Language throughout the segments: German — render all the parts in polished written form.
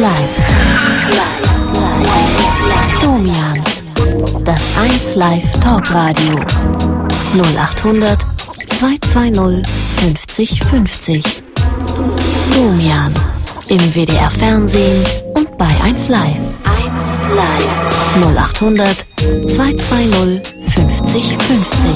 Live. Domian. Das 1 Live Talkradio. 0800 220 50 50. Domian. Im WDR Fernsehen und bei 1 Live. 0800 220 50 50.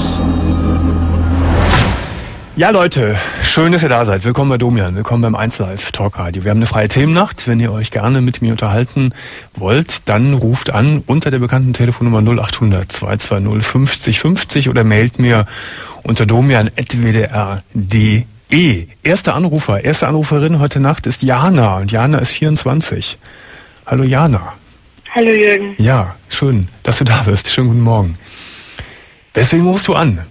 Ja, Leute, schön, dass ihr da seid. Willkommen bei Domian, willkommen beim 1 Live Talkradio. Wir haben eine freie Themennacht. Wenn ihr euch gerne mit mir unterhalten wollt, dann ruft an unter der bekannten Telefonnummer 0800 220 50 50 oder mailt mir unter domian@wdr.de. Erste Anruferin heute Nacht ist Jana und Jana ist 24. Hallo Jana. Hallo Jürgen. Ja, schön, dass du da bist. Schönen guten Morgen. Weswegen rufst du an?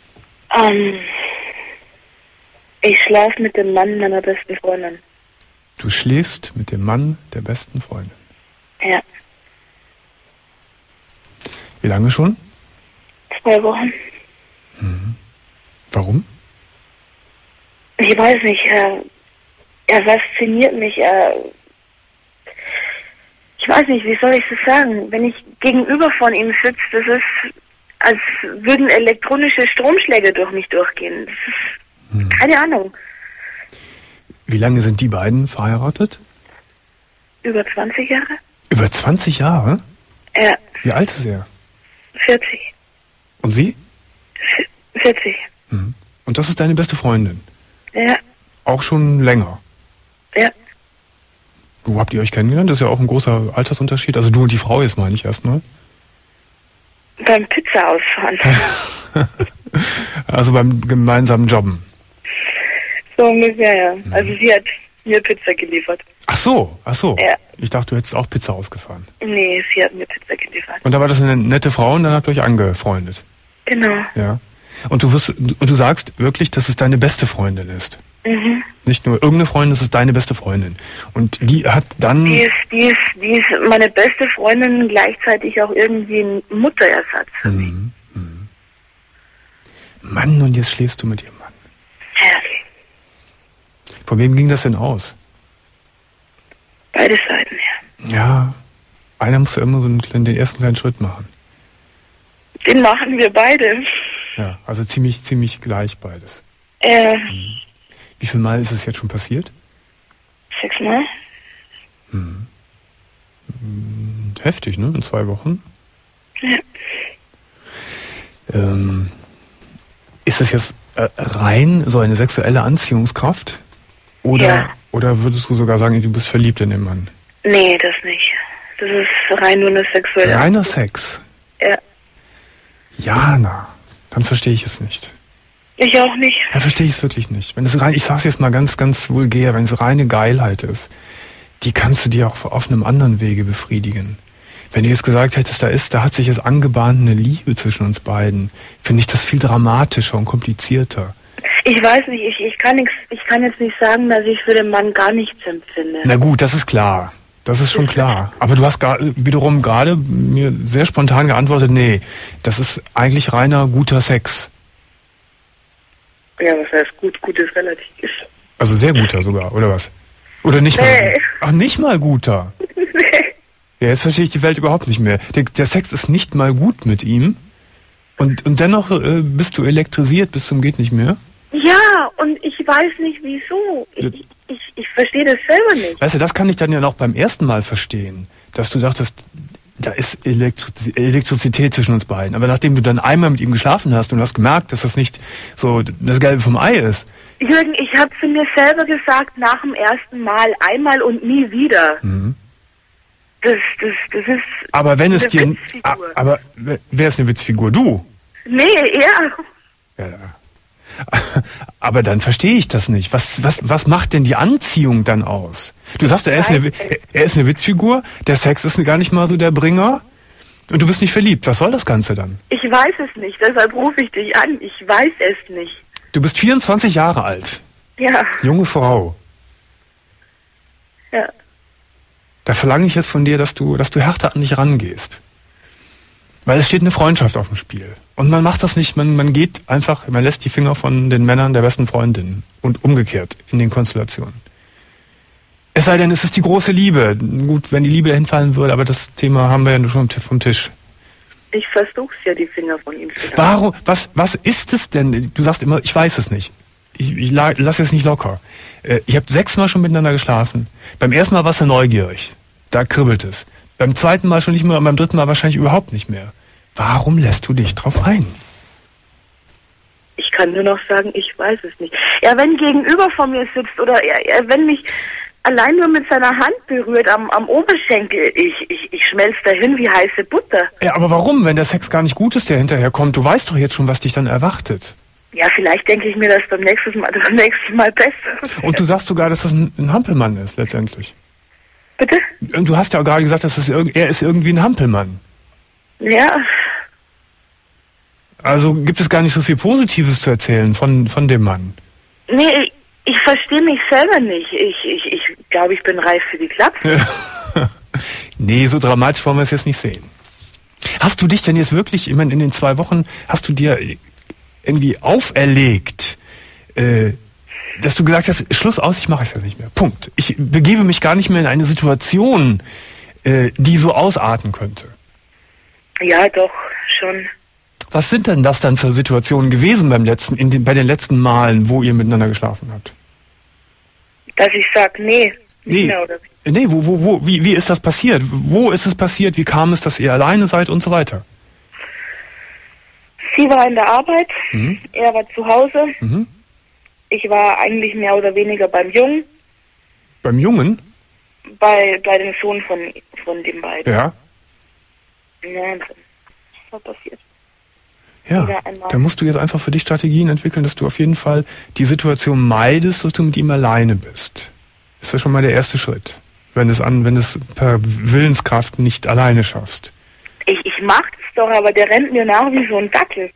Ich schlafe mit dem Mann meiner besten Freundin. Du schläfst mit dem Mann der besten Freundin? Ja. Wie lange schon? 2 Wochen. Mhm. Warum? Ich weiß nicht, er fasziniert mich. Ich weiß nicht, wie soll ich das sagen? Wenn ich gegenüber von ihm sitze, das ist, als würden elektronische Stromschläge durch mich durchgehen. Das ist keine Ahnung. Wie lange sind die beiden verheiratet? Über 20 Jahre. Über 20 Jahre? Ja. Wie alt ist er? 40. Und sie? 40. Mhm. Und das ist deine beste Freundin? Ja. Auch schon länger? Ja. Wo habt ihr euch kennengelernt? Das ist ja auch ein großer Altersunterschied. Also du und die Frau jetzt, meine ich erstmal. Beim Pizza ausfahren. Also beim gemeinsamen Jobben. So ungefähr, ja. Also sie hat mir Pizza geliefert. Ach so. Ja. Ich dachte, du hättest auch Pizza ausgefahren. Nee, sie hat mir Pizza geliefert. Und da war das eine nette Frau und dann habt ihr euch angefreundet. Genau. Ja. Und du sagst wirklich, dass es deine beste Freundin ist. Mhm. Nicht nur irgendeine Freundin, es ist deine beste Freundin. Und die hat dann... Die ist meine beste Freundin, gleichzeitig auch irgendwie ein Mutterersatz für mich. Mann, und jetzt schläfst du mit ihrem Mann. Ja. Von wem ging das denn aus? Beide Seiten, ja. Ja, einer muss ja immer so den ersten kleinen Schritt machen. Den machen wir beide. Ja, also ziemlich gleich beides. Wie viel Mal ist es jetzt schon passiert? 6 Mal. Heftig, ne? In 2 Wochen. Ja. Ist das jetzt rein so eine sexuelle Anziehungskraft? Oder würdest du sogar sagen, du bist verliebt in den Mann? Nee, das nicht. Das ist rein nur eine sexuelle Reiner Sex? Ja. Jana, dann verstehe ich es nicht. Ich auch nicht. Ja, verstehe ich es wirklich nicht. Wenn es rein, ich sag's jetzt mal ganz vulgär, wenn es reine Geilheit ist, die kannst du dir auch auf einem anderen Wege befriedigen. Wenn du jetzt gesagt hättest, da hat sich jetzt angebahnt eine Liebe zwischen uns beiden, finde ich das viel dramatischer und komplizierter. Ich weiß nicht, ich kann jetzt nicht sagen, dass ich für den Mann gar nichts empfinde. Na gut, das ist klar. Das ist schon klar. Aber du hast wiederum gerade mir sehr spontan geantwortet, nee, das ist eigentlich reiner guter Sex. Ja, was heißt gut? Gut ist relativ. Also sehr guter sogar, oder was? Oder nicht mal? Ach, nicht mal guter. Nee. Ja, jetzt verstehe ich die Welt überhaupt nicht mehr. Der Sex ist nicht mal gut mit ihm. Und dennoch bist du elektrisiert bis zum geht nicht mehr? Ja, und ich weiß nicht wieso. Ich verstehe das selber nicht. Weißt du, das kann ich dann ja noch beim ersten Mal verstehen, dass du dachtest, da ist Elektrizität zwischen uns beiden. Aber nachdem du dann einmal mit ihm geschlafen hast und du hast gemerkt, dass das nicht so das Gelbe vom Ei ist. Jürgen, ich habe zu mir selber gesagt, nach dem ersten Mal, einmal und nie wieder. Mhm. Das ist aber wenn es eine dir... Witzfigur. Aber wer ist eine Witzfigur? Du? Nee, er. Ja. Aber dann verstehe ich das nicht. Was macht denn die Anziehung dann aus? Du sagst, er ist eine Witzfigur, der Sex ist gar nicht mal so der Bringer und du bist nicht verliebt. Was soll das Ganze dann? Ich weiß es nicht, deshalb rufe ich dich an. Ich weiß es nicht. Du bist 24 Jahre alt. Ja. Junge Frau. Ja. Da verlange ich jetzt von dir, dass du härter an dich rangehst. Weil es steht eine Freundschaft auf dem Spiel. Und man macht das nicht, man geht einfach, man lässt die Finger von den Männern der besten Freundin und umgekehrt in den Konstellationen. Es sei denn, es ist die große Liebe. Gut, wenn die Liebe dahin fallen würde, aber das Thema haben wir ja nur schon vom Tisch. Ich versuch's ja, die Finger von ihm zu lassen. Warum, was ist es denn? Du sagst immer, ich weiß es nicht. Ich lass es nicht locker. Ich habe 6 Mal schon miteinander geschlafen. Beim ersten Mal warst du neugierig. Da kribbelt es. Beim zweiten Mal schon nicht mehr und beim dritten Mal wahrscheinlich überhaupt nicht mehr. Warum lässt du dich drauf ein? Ich kann nur noch sagen, ich weiß es nicht. Ja, wenn gegenüber von mir sitzt oder er wenn mich allein nur mit seiner Hand berührt am Oberschenkel, ich schmelze dahin wie heiße Butter. Ja, aber warum, wenn der Sex gar nicht gut ist, der hinterher kommt? Du weißt doch jetzt schon, was dich dann erwartet. Ja, vielleicht denke ich mir das beim nächsten Mal besser. Und du sagst sogar, dass das ein Hampelmann ist, letztendlich. Bitte? Und du hast ja gerade gesagt, dass er ist irgendwie ein Hampelmann. Ja. Also gibt es gar nicht so viel Positives zu erzählen von dem Mann. Nee, ich verstehe mich selber nicht. Ich glaube, ich bin reif für die Klappe. Nee, so dramatisch wollen wir es jetzt nicht sehen. Hast du dich denn jetzt wirklich, ich meine, in den 2 Wochen, hast du dir irgendwie auferlegt, dass du gesagt hast, Schluss aus, ich mache es jetzt nicht mehr. Punkt. Ich begebe mich gar nicht mehr in eine Situation, die so ausarten könnte. Ja, doch, schon. Was sind denn das dann für Situationen gewesen bei den letzten Malen, wo ihr miteinander geschlafen habt? Dass ich sage, nee. Nicht mehr, oder? Nee, wie ist das passiert? Wo ist es passiert? Wie kam es, dass ihr alleine seid und so weiter? Sie war in der Arbeit, er war zu Hause. Mhm. Ich war eigentlich mehr oder weniger beim Jungen. Beim Jungen? Bei dem Sohn von den beiden. Ja. Ja, das war passiert. Ja, da musst du jetzt einfach für dich Strategien entwickeln, dass du auf jeden Fall die Situation meidest, dass du mit ihm alleine bist. Ist ja schon mal der erste Schritt. Wenn es per Willenskraft nicht alleine schaffst. Ich mach das doch, aber der rennt mir nach wie so ein Dackel.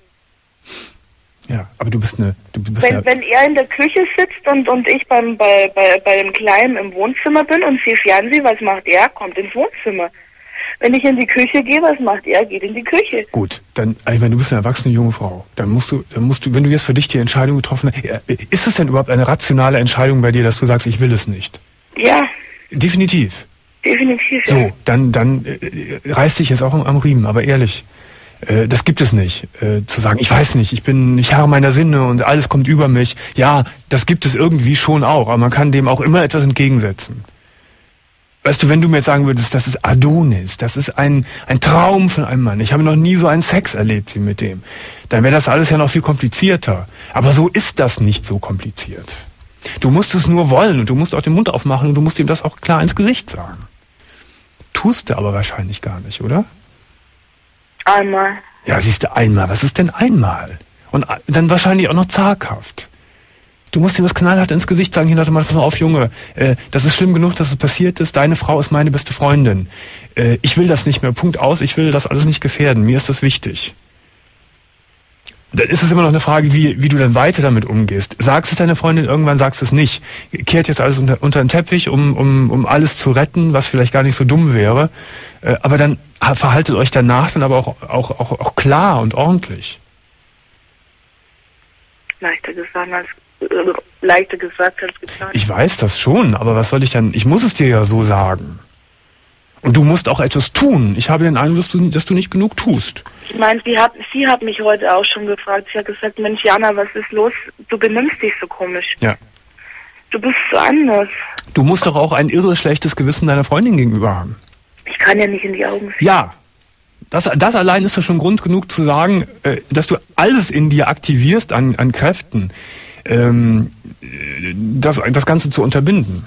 Ja, aber du bist wenn er in der Küche sitzt und ich bei dem Kleinen im Wohnzimmer bin und sehe Fernsehen, was macht er? Kommt ins Wohnzimmer. Wenn ich in die Küche gehe, was macht er? Geht in die Küche. Gut, dann, ich meine, du bist eine erwachsene junge Frau. Dann musst du, wenn du jetzt für dich die Entscheidung getroffen hast, ist es denn überhaupt eine rationale Entscheidung bei dir, dass du sagst, ich will es nicht? Ja. Definitiv. Definitiv, ja. So, dann reiß dich jetzt auch am Riemen, aber ehrlich, das gibt es nicht. Zu sagen, ich weiß nicht, ich bin nicht Herr meiner Sinne und alles kommt über mich. Ja, das gibt es irgendwie schon auch, aber man kann dem auch immer etwas entgegensetzen. Weißt du, wenn du mir jetzt sagen würdest, das ist Adonis, das ist ein Traum von einem Mann, ich habe noch nie so einen Sex erlebt wie mit dem, dann wäre das alles ja noch viel komplizierter. Aber so ist das nicht so kompliziert. Du musst es nur wollen und du musst auch den Mund aufmachen und du musst ihm das auch klar ins Gesicht sagen. Tust du aber wahrscheinlich gar nicht, oder? Einmal. Ja, siehst du, einmal. Was ist denn einmal? Und dann wahrscheinlich auch noch zaghaft. Du musst ihm das knallhart ins Gesicht sagen, hier, Leute, mal, pass mal auf, Junge, das ist schlimm genug, dass es passiert ist, deine Frau ist meine beste Freundin. Ich will das nicht mehr, Punkt aus, ich will das alles nicht gefährden, mir ist das wichtig. Dann ist es immer noch eine Frage, wie du dann weiter damit umgehst. Sagst es deiner Freundin, irgendwann sagst es nicht. Kehrt jetzt alles unter den Teppich, um alles zu retten, was vielleicht gar nicht so dumm wäre. Aber dann verhaltet euch danach dann aber auch klar und ordentlich. Leichter gesagt als getan. Ich weiß das schon, aber was soll ich dann? Ich muss es dir ja so sagen. Und du musst auch etwas tun. Ich habe den Eindruck, dass du nicht genug tust. Ich meine, sie hat mich heute auch schon gefragt. Sie hat gesagt, Mensch, Jana, was ist los? Du benimmst dich so komisch. Ja. Du bist so anders. Du musst doch auch ein irre schlechtes Gewissen deiner Freundin gegenüber haben. Ich kann ja nicht in die Augen sehen. Ja. Das allein ist doch schon Grund genug zu sagen, dass du alles in dir aktivierst an Kräften, das Ganze zu unterbinden.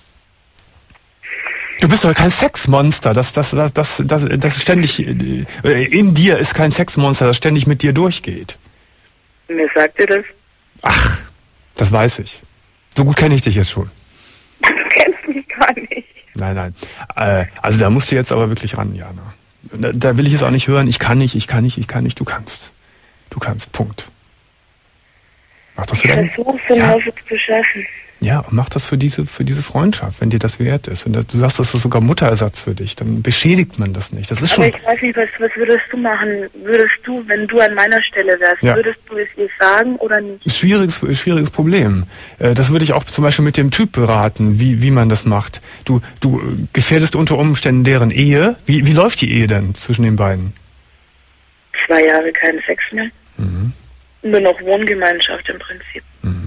Du bist doch kein Sexmonster, das ständig in dir ist kein Sexmonster, das ständig mit dir durchgeht. Wer sagt dir das? Ach, das weiß ich. So gut kenne ich dich jetzt schon. Du kennst mich gar nicht. Nein. Also da musst du jetzt aber wirklich ran, Jana. Da will ich es auch nicht hören. Ich kann nicht. Du kannst. Du kannst. Punkt. Mach das wieder. Ich versuche es zu schaffen. Ja, und mach das für diese Freundschaft, wenn dir das wert ist. Und du sagst, das ist sogar Mutterersatz für dich, dann beschädigt man das nicht. Das ist aber ich weiß nicht, was würdest du machen? Würdest du, wenn du an meiner Stelle wärst, würdest du es ihr sagen oder nicht? Schwieriges Problem. Das würde ich auch zum Beispiel mit dem Typ beraten, wie man das macht. Du gefährdest unter Umständen deren Ehe. Wie läuft die Ehe denn zwischen den beiden? 2 Jahre keinen Sex mehr. Nur noch Wohngemeinschaft im Prinzip.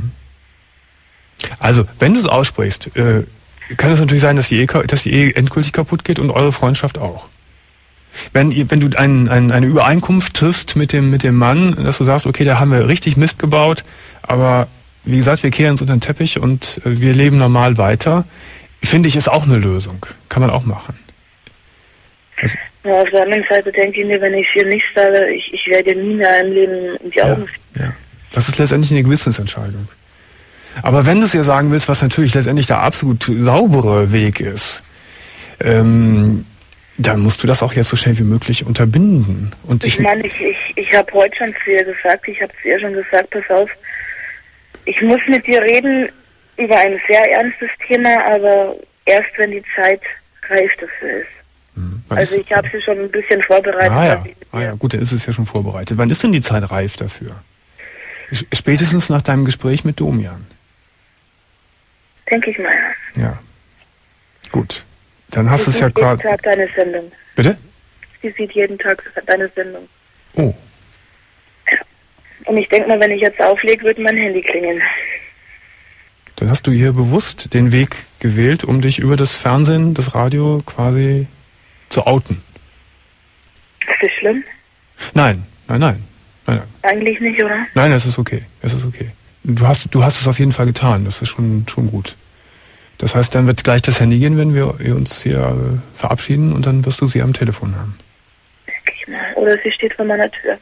Also, wenn du es aussprichst, kann es natürlich sein, dass die Ehe endgültig kaputt geht und eure Freundschaft auch. Wenn du eine Übereinkunft triffst mit dem Mann, dass du sagst, okay, da haben wir richtig Mist gebaut, aber wie gesagt, wir kehren uns unter den Teppich und wir leben normal weiter, finde ich, ist auch eine Lösung. Kann man auch machen. Also, ja, auf der anderen Seite denke ich mir, wenn ich es hier nicht sage, ich werde nie mehr im Leben in die Augen sehen. Ja. Das ist letztendlich eine Gewissensentscheidung. Aber wenn du es ihr sagen willst, was natürlich letztendlich der absolut saubere Weg ist, dann musst du das auch jetzt so schnell wie möglich unterbinden. Und ich meine, ich habe heute schon zu ihr gesagt, ich habe zu ihr schon gesagt, pass auf, ich muss mit dir reden über ein sehr ernstes Thema, aber erst wenn die Zeit reif dafür ist. Also ich habe sie schon ein bisschen vorbereitet. Ja, gut, dann ist es ja schon vorbereitet. Wann ist denn die Zeit reif dafür? Spätestens nach deinem Gespräch mit Domian. Denke ich mal, ja. Ja. Gut. Dann hast du es ja gerade... Sie sieht jeden Tag deine Sendung. Bitte? Sie sieht jeden Tag deine Sendung. Oh. Ja. Und ich denke mal, wenn ich jetzt auflege, wird mein Handy klingeln. Dann hast du hier bewusst den Weg gewählt, um dich über das Fernsehen, das Radio quasi zu outen. Ist das schlimm? Nein. Eigentlich nicht, oder? Nein, es ist okay. Du hast es auf jeden Fall getan. Das ist schon gut. Das heißt, dann wird gleich das Handy gehen, wenn wir uns hier verabschieden und dann wirst du sie am Telefon haben. Denke ich mal. Oder sie steht vor meiner Tür.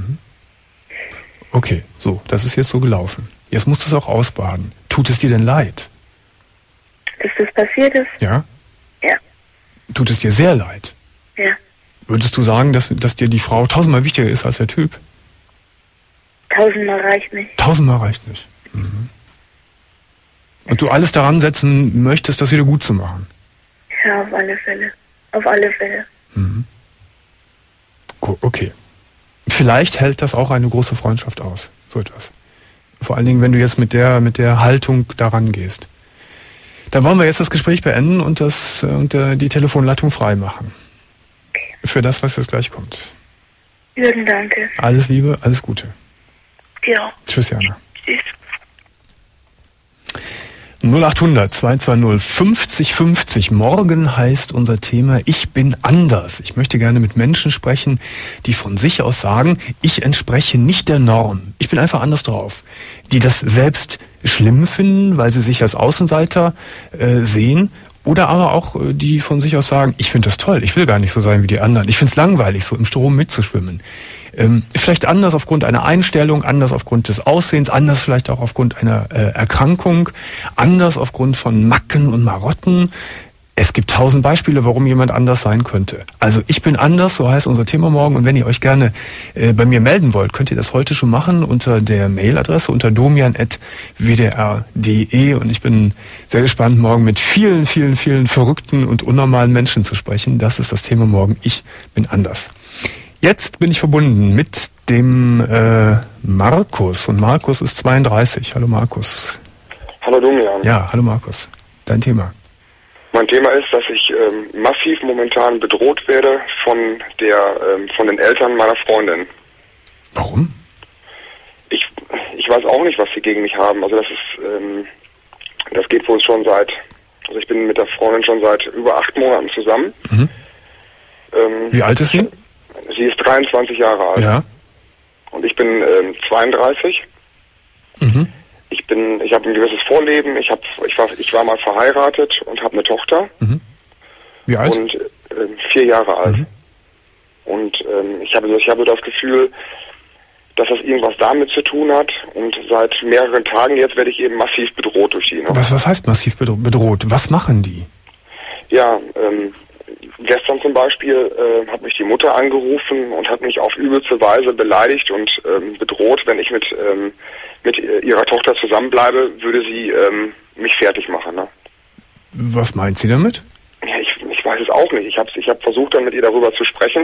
Okay, so, das ist jetzt so gelaufen. Jetzt musst du es auch ausbaden. Tut es dir denn leid? Dass das passiert ist? Ja? Ja. Tut es dir sehr leid? Ja. Würdest du sagen, dass dir die Frau 1000-mal wichtiger ist als der Typ? 1000-mal reicht nicht. 1000-mal reicht nicht. Und du alles daran setzen möchtest, das wieder gut zu machen? Ja, auf alle Fälle. Auf alle Fälle. Okay. Vielleicht hält das auch eine große Freundschaft aus. So etwas. Vor allen Dingen, wenn du jetzt mit der Haltung daran gehst. Dann wollen wir jetzt das Gespräch beenden und die Telefonleitung frei machen. Okay. Für das, was jetzt gleich kommt. Jürgen, danke. Alles Liebe, alles Gute. Ja. Tschüss, Jana. Tschüss. 0800 220 50 50. Morgen heißt unser Thema Ich bin anders. Ich möchte gerne mit Menschen sprechen, die von sich aus sagen, ich entspreche nicht der Norm. Ich bin einfach anders drauf. Die das selbst schlimm finden, weil sie sich als Außenseiter sehen. Oder aber auch die von sich aus sagen, ich finde das toll, ich will gar nicht so sein wie die anderen. Ich finde es langweilig, so im Strom mitzuschwimmen. Vielleicht anders aufgrund einer Einstellung, anders aufgrund des Aussehens, anders vielleicht auch aufgrund einer Erkrankung, anders aufgrund von Macken und Marotten. Es gibt 1000 Beispiele, warum jemand anders sein könnte. Also ich bin anders, so heißt unser Thema morgen. Und wenn ihr euch gerne bei mir melden wollt, könnt ihr das heute schon machen unter der Mailadresse unter domian@wdr.de. Und ich bin sehr gespannt, morgen mit vielen, vielen, vielen verrückten und unnormalen Menschen zu sprechen. Das ist das Thema morgen. Ich bin anders. Jetzt bin ich verbunden mit dem Markus. Und Markus ist 32. Hallo Markus. Hallo Domian. Ja, hallo Markus. Dein Thema. Mein Thema ist, dass ich massiv momentan bedroht werde von den Eltern meiner Freundin. Warum? Ich weiß auch nicht, was sie gegen mich haben. Also das geht wohl schon also ich bin mit der Freundin schon seit über 8 Monaten zusammen. Wie alt ist sie? Sie ist 23 Jahre alt. Ja. Und ich bin 32. Ich habe ein gewisses Vorleben. Ich war mal verheiratet und habe eine Tochter. Wie alt? Und 4 Jahre alt. Und ich habe das Gefühl, dass das irgendwas damit zu tun hat. Und seit mehreren Tagen jetzt werde ich eben massiv bedroht durch die. Ne? Was heißt massiv bedroht? Was machen die? Ja, gestern zum Beispiel hat mich die Mutter angerufen und hat mich auf übelste Weise beleidigt und bedroht, wenn ich mit ihrer Tochter zusammenbleibe, würde sie mich fertig mache, ne? Was meint sie damit? Ja, ich weiß es auch nicht. Ich hab versucht, dann mit ihr darüber zu sprechen.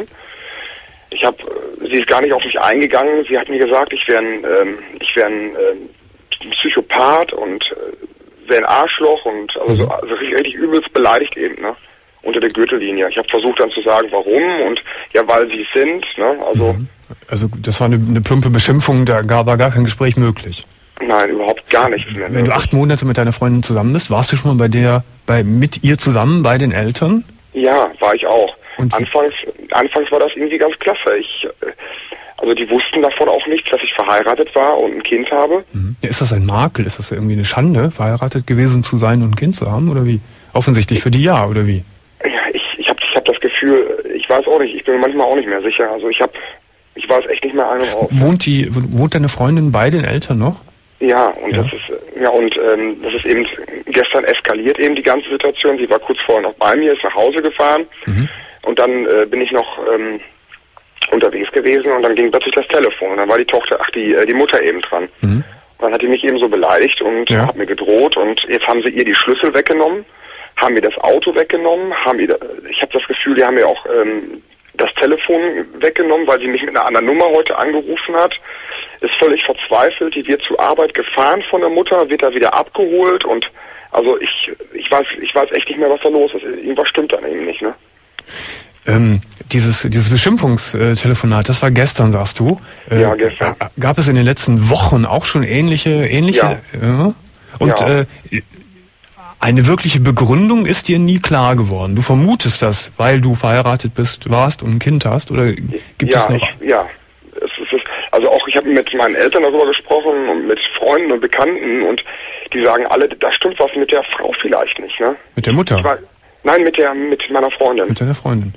Sie ist gar nicht auf mich eingegangen. Sie hat mir gesagt, ich wäre ein Psychopath und wäre ein Arschloch und also richtig übelst beleidigt eben, ne? Unter der Gürtellinie. Ich habe versucht dann zu sagen, warum und ja, weil sie es sind, ne? Also das war eine plumpe Beschimpfung, da war gar kein Gespräch möglich. Nein, überhaupt gar nichts mehr. Wenn du 8 Monate mit deiner Freundin zusammen bist, warst du schon mal mit ihr zusammen bei den Eltern? Ja, war ich auch. Und Anfangs war das irgendwie ganz klasse. Also die wussten davon auch nichts, dass ich verheiratet war und ein Kind habe. Ja, ist das ein Makel? Ist das irgendwie eine Schande, verheiratet gewesen zu sein und ein Kind zu haben? Oder wie? Offensichtlich für die ja, oder wie? Ja, ich hab das Gefühl, ich weiß auch nicht, ich bin mir manchmal auch nicht mehr sicher. Also ich weiß echt nicht mehr ein und aus. Wohnt deine Freundin bei den Eltern noch? Ja, und das ist eben gestern eskaliert eben die ganze Situation. Sie war kurz vorher noch bei mir, ist nach Hause gefahren und dann bin ich noch unterwegs gewesen und dann ging plötzlich das Telefon und dann war die Mutter eben dran. Und dann hat die mich eben so beleidigt und hat mir gedroht und jetzt haben sie ihr die Schlüssel weggenommen, haben mir das Auto weggenommen, ich habe das Gefühl, die haben mir auch das Telefon weggenommen, weil sie mich mit einer anderen Nummer heute angerufen hat. Ist völlig verzweifelt, die wird zur Arbeit gefahren von der Mutter, wird da wieder abgeholt und also ich weiß echt nicht mehr, was da los ist. Irgendwas stimmt dann eben nicht, ne? Dieses Beschimpfungstelefonat, das war gestern, sagst du? Ja, gestern. Gab es in den letzten Wochen auch schon ähnliche? Ja. Und eine wirkliche Begründung ist dir nie klar geworden. Du vermutest das, weil du verheiratet warst und ein Kind hast, oder gibt es noch? Also auch, ich habe mit meinen Eltern darüber gesprochen und mit Freunden und Bekannten und die sagen alle, da stimmt was mit der Frau vielleicht nicht, ne? Mit der Mutter? Nein, mit meiner Freundin. Mit deiner Freundin.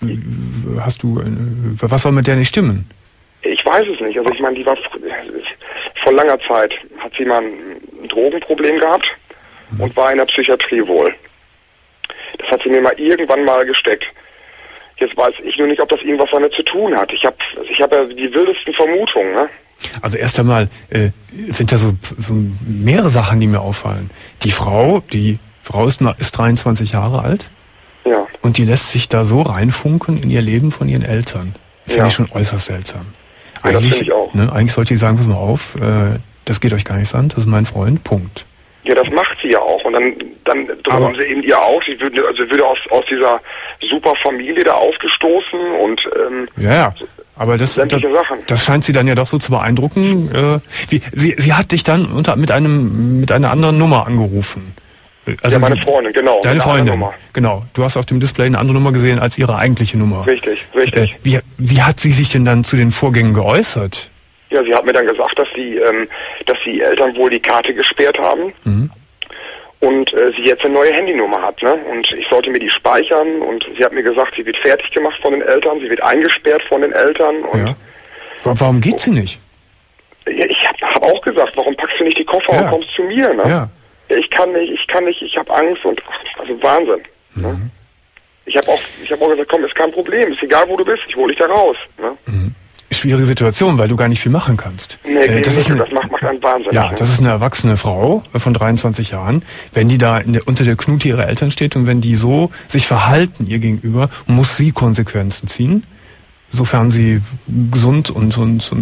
Was soll mit der nicht stimmen? Ich weiß es nicht. Also ich meine, die war vor langer Zeit, hat sie mal ein Drogenproblem gehabt und war in der Psychiatrie wohl. Das hat sie mir mal irgendwann mal gesteckt. Jetzt weiß ich nur nicht, ob das irgendwas damit zu tun hat. Ich hab ja die wildesten Vermutungen, ne? Also erst einmal sind da so mehrere Sachen, die mir auffallen. Die Frau ist 23 Jahre alt. Ja. Und die lässt sich da so reinfunken in ihr Leben von ihren Eltern. Finde ich schon äußerst seltsam. Ja, das finde ich auch. Ne, eigentlich sollte die sagen, pass mal auf, das geht euch gar nichts an, das ist mein Freund, Punkt. Ja, das macht sie ja auch. Und dann drohen sie eben ihr auch. Sie würde aus dieser super Familie da ausgestoßen und aber das scheint sie dann ja doch so zu beeindrucken. Sie hat dich dann mit einer anderen Nummer angerufen. Also meine Freundin, genau. Deine Freundin, genau. Du hast auf dem Display eine andere Nummer gesehen als ihre eigentliche Nummer. Richtig. Wie hat sie sich denn dann zu den Vorgängen geäußert? Ja, sie hat mir dann gesagt, dass die Eltern wohl die Karte gesperrt haben und sie jetzt eine neue Handynummer hat, ne? Und ich sollte mir die speichern und sie hat mir gesagt, sie wird fertig gemacht von den Eltern, sie wird eingesperrt von den Eltern. Und warum geht sie nicht? Ja, ich hab auch gesagt, warum packst du nicht die Koffer und kommst zu mir, ne? Ja. Ich kann nicht, ich habe Angst und also Wahnsinn. Ne? Ich habe auch gesagt, komm, ist kein Problem, ist egal wo du bist, ich hole dich da raus. Ne? Schwierige Situation, weil du gar nicht viel machen kannst. Nee, das macht einen Wahnsinn. Ja, das ist eine erwachsene Frau von 23 Jahren. Wenn die da unter der Knute ihrer Eltern steht und wenn die so sich verhalten ihr gegenüber, muss sie Konsequenzen ziehen, sofern sie gesund und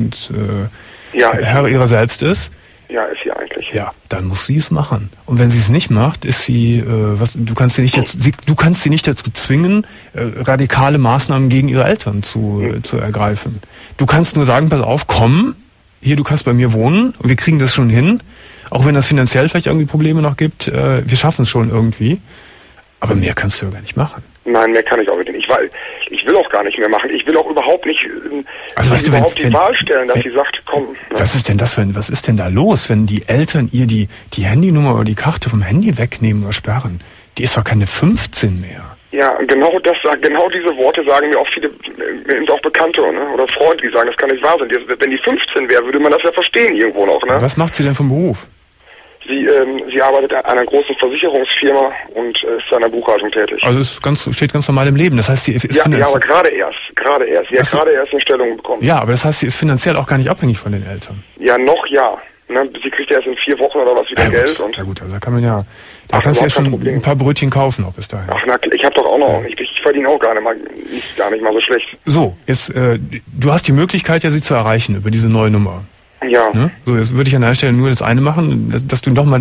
Herr ihrer selbst ist. Ja, ist sie eigentlich. Ja, dann muss sie es machen. Und wenn sie es nicht macht, ist sie, du kannst sie nicht dazu zwingen, radikale Maßnahmen gegen ihre Eltern zu ergreifen. Du kannst nur sagen, pass auf, komm, hier, du kannst bei mir wohnen und wir kriegen das schon hin. Auch wenn das finanziell vielleicht irgendwie Probleme noch gibt, wir schaffen es schon irgendwie. Aber mehr kannst du ja gar nicht machen. Nein, mehr kann ich auch nicht. Ich will auch gar nicht mehr machen. Ich will auch überhaupt nicht die Wahl stellen, dass sie sagt, komm. Ne? Was ist denn da los, wenn die Eltern ihr die Handynummer oder die Karte vom Handy wegnehmen oder sperren? Die ist doch keine 15 mehr. Ja, genau diese Worte sagen mir auch viele, auch Bekannte, ne? Oder Freunde, die sagen, das kann nicht wahr sein. Wenn die 15 wäre, würde man das ja verstehen irgendwo noch, ne? Was macht sie denn vom Beruf? Sie arbeitet an einer großen Versicherungsfirma und ist in der Buchhaltung tätig. Also steht ganz normal im Leben. Das heißt, sie ist aber gerade erst. Sie hat gerade erst eine Stellung bekommen. Ja, aber das heißt, sie ist finanziell auch gar nicht abhängig von den Eltern. Ja, noch ja. Ne? Sie kriegt ja erst in 4 Wochen oder was wieder Geld. Und ja gut, also da kann man ja, da kannst du ja schon ein paar Brötchen kaufen, ob bis dahin. Ach na, ich habe doch auch noch, ich verdiene auch gar nicht mal so schlecht. So, jetzt, du hast die Möglichkeit ja, sie zu erreichen über diese neue Nummer. Ja. Ne? So, jetzt würde ich an der Stelle nur das eine machen, dass du nochmal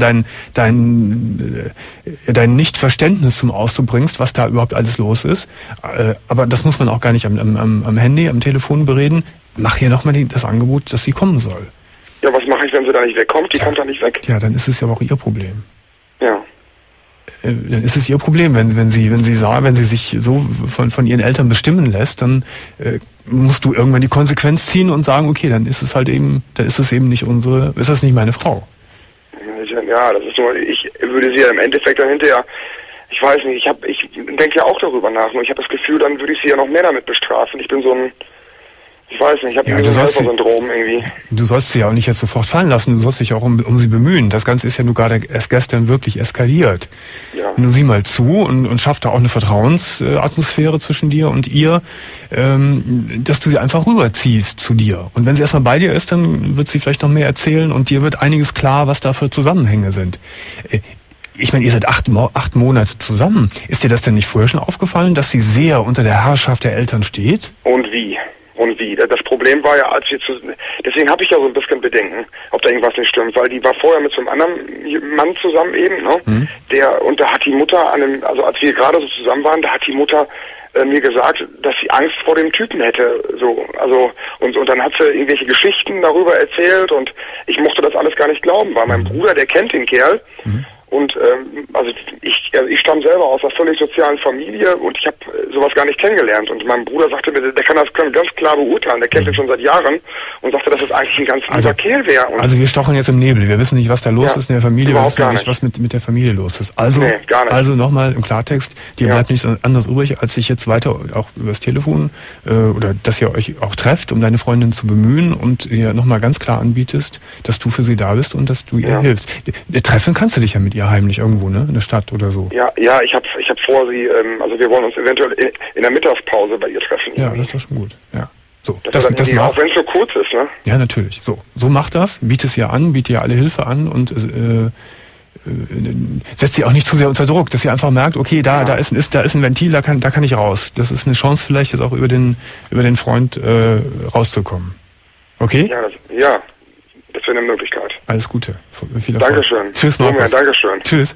dein Nichtverständnis zum Ausdruck bringst, was da überhaupt alles los ist. Aber das muss man auch gar nicht am Handy, am Telefon bereden. Mach ihr nochmal das Angebot, dass sie kommen soll. Ja, was mache ich, wenn sie da nicht wegkommt? Die kommt da nicht weg. Ja, dann ist es ja auch ihr Problem. Ja. Dann ist es ihr Problem, wenn sie sich so von ihren Eltern bestimmen lässt, dann musst du irgendwann die Konsequenz ziehen und sagen, okay, dann ist es nicht meine Frau. Ja, das ist so, ich würde sie ja im Endeffekt dann hinterher, ich weiß nicht, ich denke ja auch darüber nach, nur ich habe das Gefühl, dann würde ich sie ja noch mehr damit bestrafen. Ich bin so ein, ich weiß nicht, ich habe so ein Helfersyndrom irgendwie. Du sollst sie ja auch nicht jetzt sofort fallen lassen, du sollst dich auch um sie bemühen. Das Ganze ist ja nur gerade erst gestern wirklich eskaliert. Ja. Nun sieh mal zu und schaff da auch eine Vertrauensatmosphäre zwischen dir und ihr, dass du sie einfach rüberziehst zu dir. Und wenn sie erstmal bei dir ist, dann wird sie vielleicht noch mehr erzählen und dir wird einiges klar, was da für Zusammenhänge sind. Ich meine, ihr seid 8 Monate zusammen. Ist dir das denn nicht vorher schon aufgefallen, dass sie sehr unter der Herrschaft der Eltern steht? Und wie? Das Problem war ja, deswegen habe ich ja so ein bisschen Bedenken, ob da irgendwas nicht stimmt, weil die war vorher mit so einem anderen Mann zusammen eben, ne? Da hat die Mutter als wir gerade so zusammen waren, da hat die Mutter mir gesagt, dass sie Angst vor dem Typen hätte, und dann hat sie irgendwelche Geschichten darüber erzählt und ich mochte das alles gar nicht glauben, weil mein Bruder, der kennt den Kerl. Und ich stamme selber aus einer völlig sozialen Familie und ich habe sowas gar nicht kennengelernt. Und mein Bruder sagte mir, der kann das ganz klar beurteilen, der kennt ihn schon seit Jahren und sagte, dass das eigentlich ein ganz lieber Kerl wäre. Also wir stochern jetzt im Nebel, wir wissen nicht, was da los ist in der Familie, wir wissen nicht, was mit der Familie los ist. Also, also nochmal im Klartext, dir bleibt nichts anderes übrig, als sich jetzt weiter auch über das Telefon oder dass ihr euch auch trefft, um deine Freundin zu bemühen und ihr nochmal ganz klar anbietest, dass du für sie da bist und dass du ihr hilfst. Treffen kannst du dich ja mit ihr heimlich irgendwo, ne? In der Stadt oder so. Ja, ich hab vor, sie, wir wollen uns eventuell in der Mittagspause bei ihr treffen. Ja, das ist doch schon gut. Ja. So, das auch wenn es so kurz ist, ne? Ja, natürlich. So macht das, biete es ihr an, biete ihr alle Hilfe an und setzt sie auch nicht zu sehr unter Druck, dass sie einfach merkt, okay, da ist ein Ventil, da kann ich raus. Das ist eine Chance vielleicht jetzt auch über den Freund rauszukommen. Okay? Ja, das wäre eine Möglichkeit. Alles Gute. Viel Erfolg. Dankeschön. Tschüss, Markus. Dankeschön. Tschüss.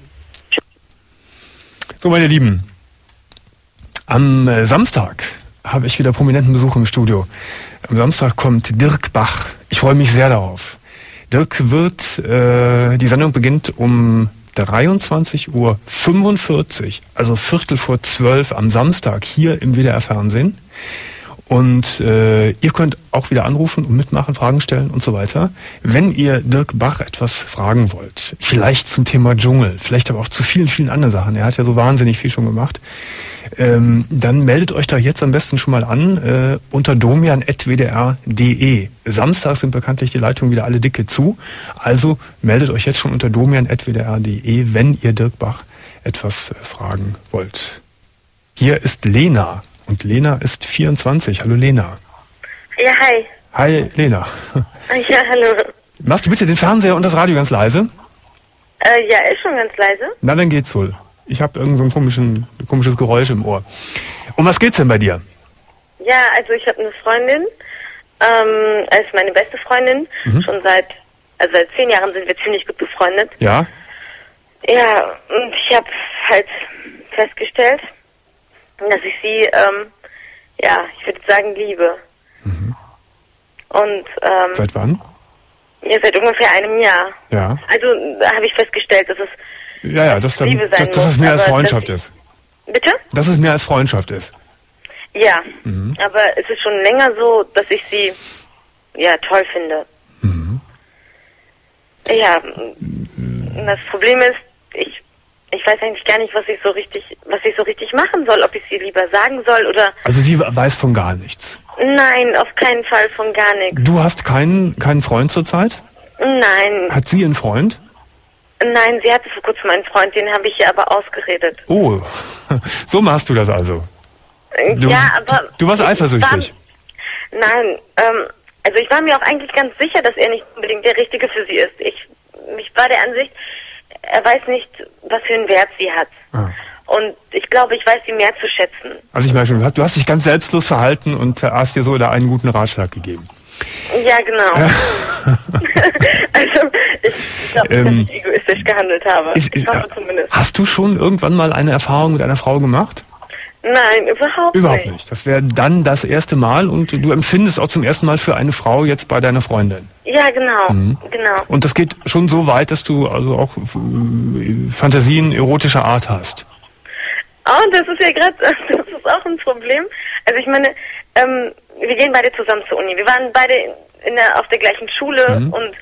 So, meine Lieben. Am Samstag habe ich wieder prominenten Besuch im Studio. Am Samstag kommt Dirk Bach. Ich freue mich sehr darauf. Dirk die Sendung beginnt um 23:45 Uhr, also 11:45 am Samstag hier im WDR Fernsehen. Und ihr könnt auch wieder anrufen und mitmachen, Fragen stellen und so weiter. Wenn ihr Dirk Bach etwas fragen wollt, vielleicht zum Thema Dschungel, vielleicht aber auch zu vielen, vielen anderen Sachen, er hat ja so wahnsinnig viel schon gemacht, dann meldet euch da jetzt am besten schon mal an unter domian@wdr.de. Samstag sind bekanntlich die Leitungen wieder alle dicke zu, also meldet euch jetzt schon unter domian@wdr.de, wenn ihr Dirk Bach etwas fragen wollt. Hier ist Lena. Und Lena ist 24. Hallo Lena. Ja, hi. Hi Lena. Ja, hallo. Machst du bitte den Fernseher und das Radio ganz leise? Ja, ist schon ganz leise. Na, dann geht's wohl. Ich habe irgend so ein komisches Geräusch im Ohr. Um was geht's denn bei dir? Ja, also ich habe eine Freundin, ist meine beste Freundin. Schon seit 10 Jahren sind wir ziemlich gut befreundet. Ja? Ja, und ich habe halt festgestellt, dass ich sie, ich würde sagen, liebe. Und, seit wann? Ja, seit ungefähr einem Jahr. Ja. Also, da habe ich festgestellt, dass es Liebe sein muss. Dass es mehr als Freundschaft ist. Bitte? Dass es mehr als Freundschaft ist. Ja, aber es ist schon länger so, dass ich sie, toll finde. Ja, das Problem ist, ich weiß eigentlich gar nicht, was ich so richtig machen soll, ob ich sie lieber sagen soll oder... Also sie weiß von gar nichts? Nein, auf keinen Fall von gar nichts. Du hast keinen Freund zurzeit? Nein. Hat sie einen Freund? Nein, sie hatte vor kurzem einen Freund, den habe ich ihr aber ausgeredet. Oh, so machst du das also? Ja, aber... Du warst eifersüchtig? Nein, Also ich war mir auch eigentlich ganz sicher, dass er nicht unbedingt der Richtige für sie ist. Ich war der Ansicht, er weiß nicht, was für einen Wert sie hat. Ah. Und ich glaube, ich weiß sie mehr zu schätzen. Also ich meine schon, du hast dich ganz selbstlos verhalten und hast dir so da einen guten Ratschlag gegeben. Ja, genau. Also ich glaube nicht, dass ich egoistisch gehandelt habe. Ich hoffe zumindest. Hast du schon irgendwann mal eine Erfahrung mit einer Frau gemacht? Nein, überhaupt nicht. Das wäre dann das erste Mal und du empfindest auch zum ersten Mal für eine Frau jetzt bei deiner Freundin. Ja, genau. Genau. Und das geht schon so weit, dass du also auch Fantasien erotischer Art hast. Oh, das ist ja gerade, das ist auch ein Problem. Also ich meine, wir gehen beide zusammen zur Uni. Wir waren beide auf der gleichen Schule und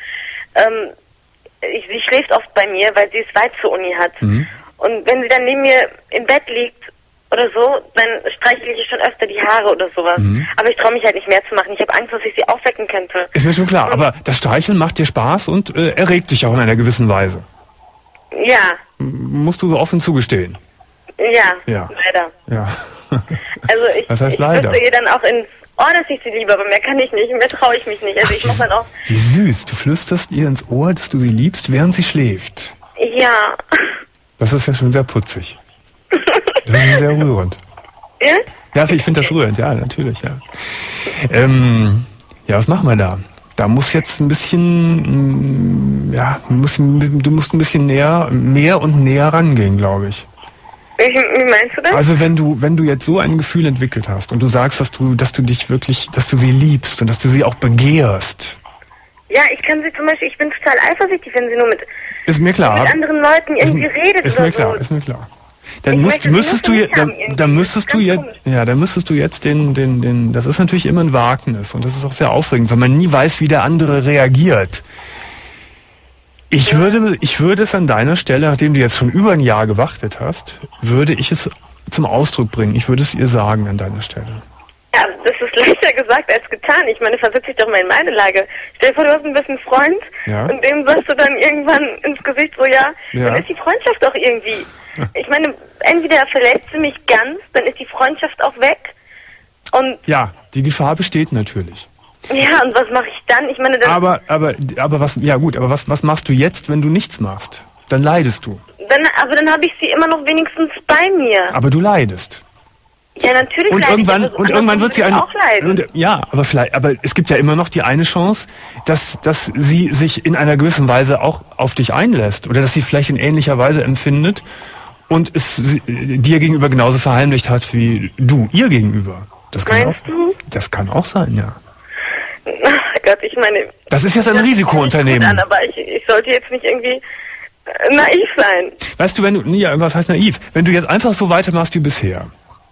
sie schläft oft bei mir, weil sie es weit zur Uni hat. Und wenn sie dann neben mir im Bett liegt oder so, dann streichle ich schon öfter die Haare oder sowas. Aber ich traue mich halt nicht mehr zu machen. Ich habe Angst, dass ich sie aufwecken könnte. Ist mir schon klar, aber das Streicheln macht dir Spaß und erregt dich auch in einer gewissen Weise. Ja. Musst du so offen zugestehen. Ja, leider. Ja. Also ich wüsste ihr dann auch ins Ohr, dass ich sie liebe, aber mehr kann ich nicht, mehr traue ich mich nicht. Also ich muss dann auch... Wie süß, du flüsterst ihr ins Ohr, dass du sie liebst, während sie schläft. Ja. Das ist ja schon sehr putzig. Das ist sehr rührend. Ja? Ja, ich finde das rührend, ja, natürlich, ja. Ja, was machen wir da? Da muss jetzt ein bisschen, du musst ein bisschen mehr und näher rangehen, glaube ich. Wie meinst du das? Also wenn du jetzt so ein Gefühl entwickelt hast und du sagst, dass du dich wirklich, dass du sie liebst und dass du sie auch begehrst. Ja, ich kann sie zum Beispiel, ich bin total eifersüchtig, wenn sie nur mit anderen Leuten irgendwie redet ist oder mir klar, so. Ist mir klar. Dann müsstest du jetzt den, das ist natürlich immer ein Wagnis und das ist auch sehr aufregend, weil man nie weiß, wie der andere reagiert. Ich würde es an deiner Stelle, nachdem du jetzt schon über ein Jahr gewartet hast, würde ich es zum Ausdruck bringen. Ich würde es ihr sagen an deiner Stelle. Ja, das ist leichter gesagt als getan. Ich meine, versetz dich doch mal in meine Lage. Stell dir vor, du hast ein bisschen Freund und dem sagst du dann irgendwann ins Gesicht so, dann ist die Freundschaft doch irgendwie. Ich meine, entweder verlässt sie mich ganz, dann ist die Freundschaft auch weg. Und ja, die Gefahr besteht natürlich. Ja, und was mache ich dann? Ich meine, dann aber was machst du jetzt, wenn du nichts machst? Dann leidest du. Dann habe ich sie immer noch wenigstens bei mir. Aber du leidest. Ja, natürlich. Und irgendwann wird sie auch leiden. Aber es gibt ja immer noch die eine Chance, dass sie sich in einer gewissen Weise auch auf dich einlässt oder dass sie vielleicht in ähnlicher Weise empfindet und es dir gegenüber genauso verheimlicht hat wie du ihr gegenüber. Meinst du? Das kann auch sein, ja. Ach Gott, ich meine... Das ist jetzt ein Risikounternehmen. Aber ich sollte jetzt nicht irgendwie naiv sein. Weißt du, was heißt naiv? Wenn du jetzt einfach so weitermachst wie bisher,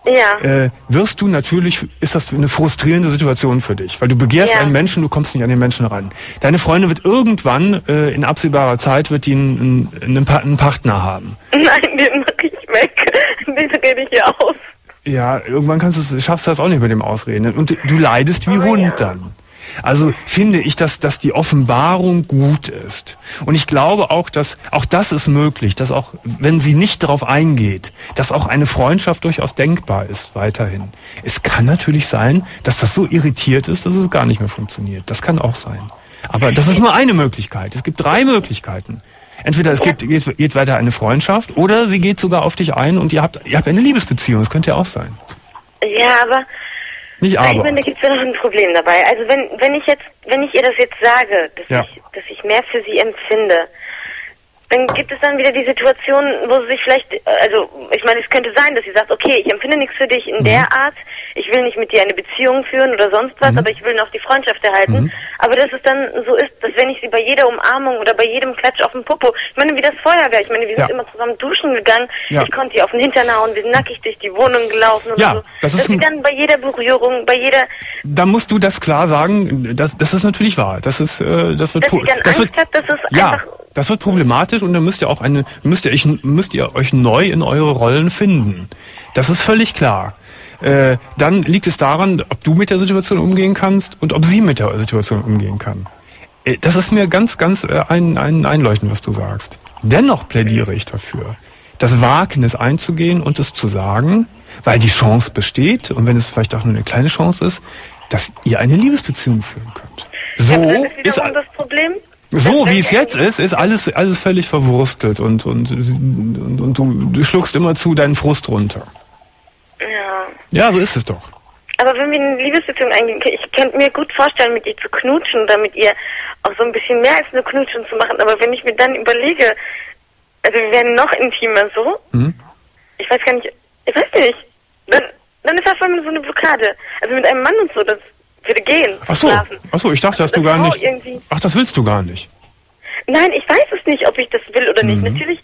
wirst du natürlich, ist das eine frustrierende Situation für dich, weil du begehrst einen Menschen, du kommst nicht an den Menschen ran. Deine Freundin wird irgendwann, in absehbarer Zeit, wird die einen Partner haben. Nein, den mach ich weg. Den rede ich ja aus. Ja, irgendwann schaffst du das auch nicht mit dem Ausreden. Und du leidest wie Hund dann. Also finde ich, dass die Offenbarung gut ist. Und ich glaube auch, dass auch das ist möglich, dass auch, wenn sie nicht darauf eingeht, dass auch eine Freundschaft durchaus denkbar ist weiterhin. Es kann natürlich sein, dass das so irritiert ist, dass es gar nicht mehr funktioniert. Das kann auch sein. Aber das ist nur eine Möglichkeit. Es gibt 3 Möglichkeiten. Entweder es geht weiter eine Freundschaft oder sie geht sogar auf dich ein und ihr habt eine Liebesbeziehung. Das könnte ja auch sein. Ja, aber... Nicht aber. Ich meine, da gibt es ja noch ein Problem dabei. Also wenn ich ihr das jetzt sage, dass ich mehr für sie empfinde, dann gibt es dann wieder die Situation, wo sie sich vielleicht, also ich meine, es könnte sein, dass sie sagt, okay, ich empfinde nichts für dich in der Art, ich will nicht mit dir eine Beziehung führen oder sonst was, aber ich will noch die Freundschaft erhalten. Aber dass es dann so ist, dass wenn ich sie bei jeder Umarmung oder bei jedem Klatsch auf den Popo, ich meine, wie das Feuerwehr, ich meine, wir sind immer zusammen duschen gegangen, ich konnte ihr auf den Hintern hauen, wir sind nackig durch die Wohnung gelaufen oder so. Dass sie dann bei jeder Berührung, bei jeder... Da musst du das klar sagen, das ist natürlich wahr. Das wird das wird problematisch und dann müsst ihr euch neu in eure Rollen finden. Das ist völlig klar. Dann liegt es daran, ob du mit der Situation umgehen kannst und ob sie mit der Situation umgehen kann. Das ist mir ganz, ganz einleuchtend, was du sagst. Dennoch plädiere ich dafür, das Wagnis einzugehen und es zu sagen, weil die Chance besteht und wenn es vielleicht auch nur eine kleine Chance ist, dass ihr eine Liebesbeziehung führen könnt. So ja, das ist das Problem. So wie es jetzt ist alles völlig verwurstelt und du schluckst immer zu deinen Frust runter. Ja. Ja, so ist es doch. Aber wenn wir eine Liebesbeziehung eingehen, ich könnte mir gut vorstellen, mit ihr zu knutschen oder mit ihr auch so ein bisschen mehr als nur knutschen zu machen. Aber wenn ich mir dann überlege, also wir werden noch intimer so, ich weiß gar nicht, ich weiß nicht, dann ist das voll so eine Blockade. Also mit einem Mann und so, das würde gehen. Ach so, ich dachte, dass du gar nicht... Ach, das willst du gar nicht? Nein, ich weiß es nicht, ob ich das will oder nicht. Natürlich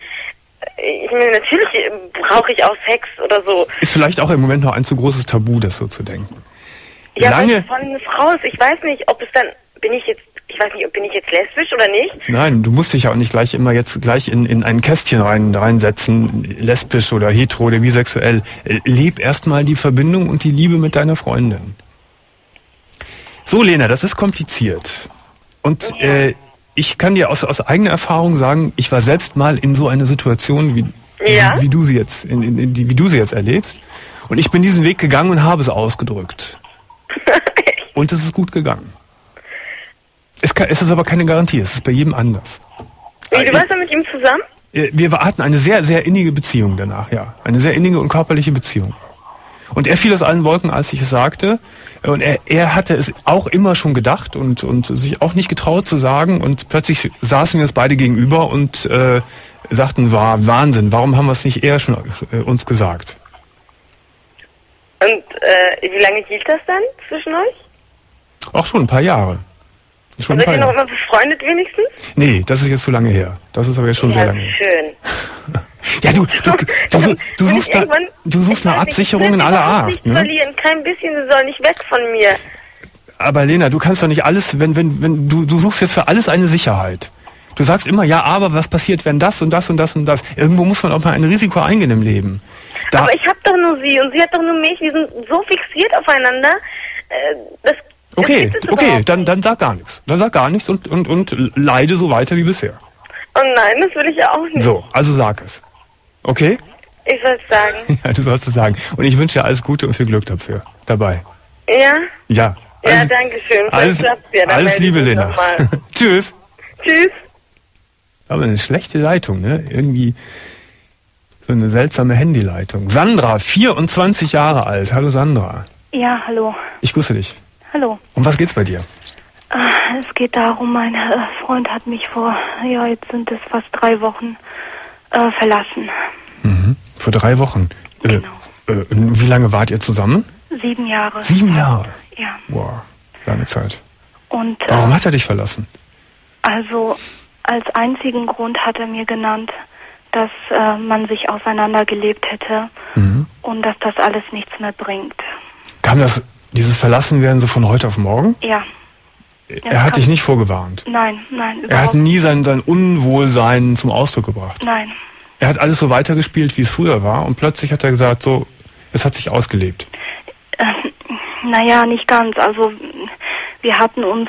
brauche ich auch Sex oder so. Ist vielleicht auch im Moment noch ein zu großes Tabu, das so zu denken. Ja, weil von eine Frau ist, ich weiß nicht, ob es dann, bin ich jetzt lesbisch oder nicht? Nein, du musst dich ja auch nicht gleich in ein Kästchen reinsetzen, lesbisch oder hetero oder bisexuell. Leb erstmal die Verbindung und die Liebe mit deiner Freundin. So, Lena, das ist kompliziert. Und ich kann dir aus eigener Erfahrung sagen, ich war selbst mal in so einer Situation, wie du sie jetzt, wie du sie jetzt erlebst. Und ich bin diesen Weg gegangen und habe es ausgedrückt. Und es ist gut gegangen. Es ist aber keine Garantie, es ist bei jedem anders. Wie, du warst dann mit ihm zusammen? Wir hatten eine sehr, sehr innige Beziehung danach, ja. Eine sehr innige und körperliche Beziehung. Und er fiel aus allen Wolken, als ich es sagte. Und er hatte es auch immer schon gedacht und sich auch nicht getraut zu sagen. Und plötzlich saßen wir uns beide gegenüber und sagten, war Wahnsinn, warum haben wir es nicht eher schon uns gesagt? Und wie lange hielt das dann zwischen euch? Auch schon ein paar Jahre. Seid ihr noch immer befreundet wenigstens? Nee, das ist jetzt zu lange her. Das ist aber jetzt schon sehr lange her. Schön. Ja, du suchst nach Absicherungen aller Art. Nicht verlieren, kein bisschen, sie soll nicht weg von mir. Aber Lena, du kannst doch nicht alles, wenn du suchst jetzt für alles eine Sicherheit. Du sagst immer, ja, aber was passiert, wenn das und das und das und das? Irgendwo muss man auch mal ein Risiko eingehen im Leben. Aber ich hab doch nur sie und sie hat doch nur mich. Wir sind so fixiert aufeinander. Okay, dann sag gar nichts. Dann sag gar nichts und leide so weiter wie bisher. Oh nein, das will ich ja auch nicht. So, also sag es. Okay? Ich soll es sagen. Ja, du sollst es sagen. Und ich wünsche dir alles Gute und viel Glück dafür. Dabei. Ja? Ja. Ja, danke schön. Alles Liebe, Lena. Tschüss. Tschüss. Aber eine schlechte Leitung, ne? Irgendwie so eine seltsame Handyleitung. Sandra, 24 Jahre alt. Hallo Sandra. Ja, hallo. Ich grüße dich. Hallo. Um was geht's bei dir? Es geht darum, mein Freund hat mich jetzt sind es fast 3 Wochen, verlassen. Mhm. Vor 3 Wochen? Genau. Wie lange wart ihr zusammen? 7 Jahre. 7 Jahre? Ja. Wow, lange Zeit. Und warum hat er dich verlassen? Also, als einzigen Grund hat er mir genannt, dass man sich auseinandergelebt hätte und dass das alles nichts mehr bringt. Kam dieses Verlassenwerden so von heute auf morgen? Ja. Er hat dich nicht vorgewarnt? Nein, überhaupt. Er hat nie sein Unwohlsein zum Ausdruck gebracht? Nein. Er hat alles so weitergespielt, wie es früher war und plötzlich hat er gesagt, so, es hat sich ausgelebt. Naja, nicht ganz. Also, wir hatten uns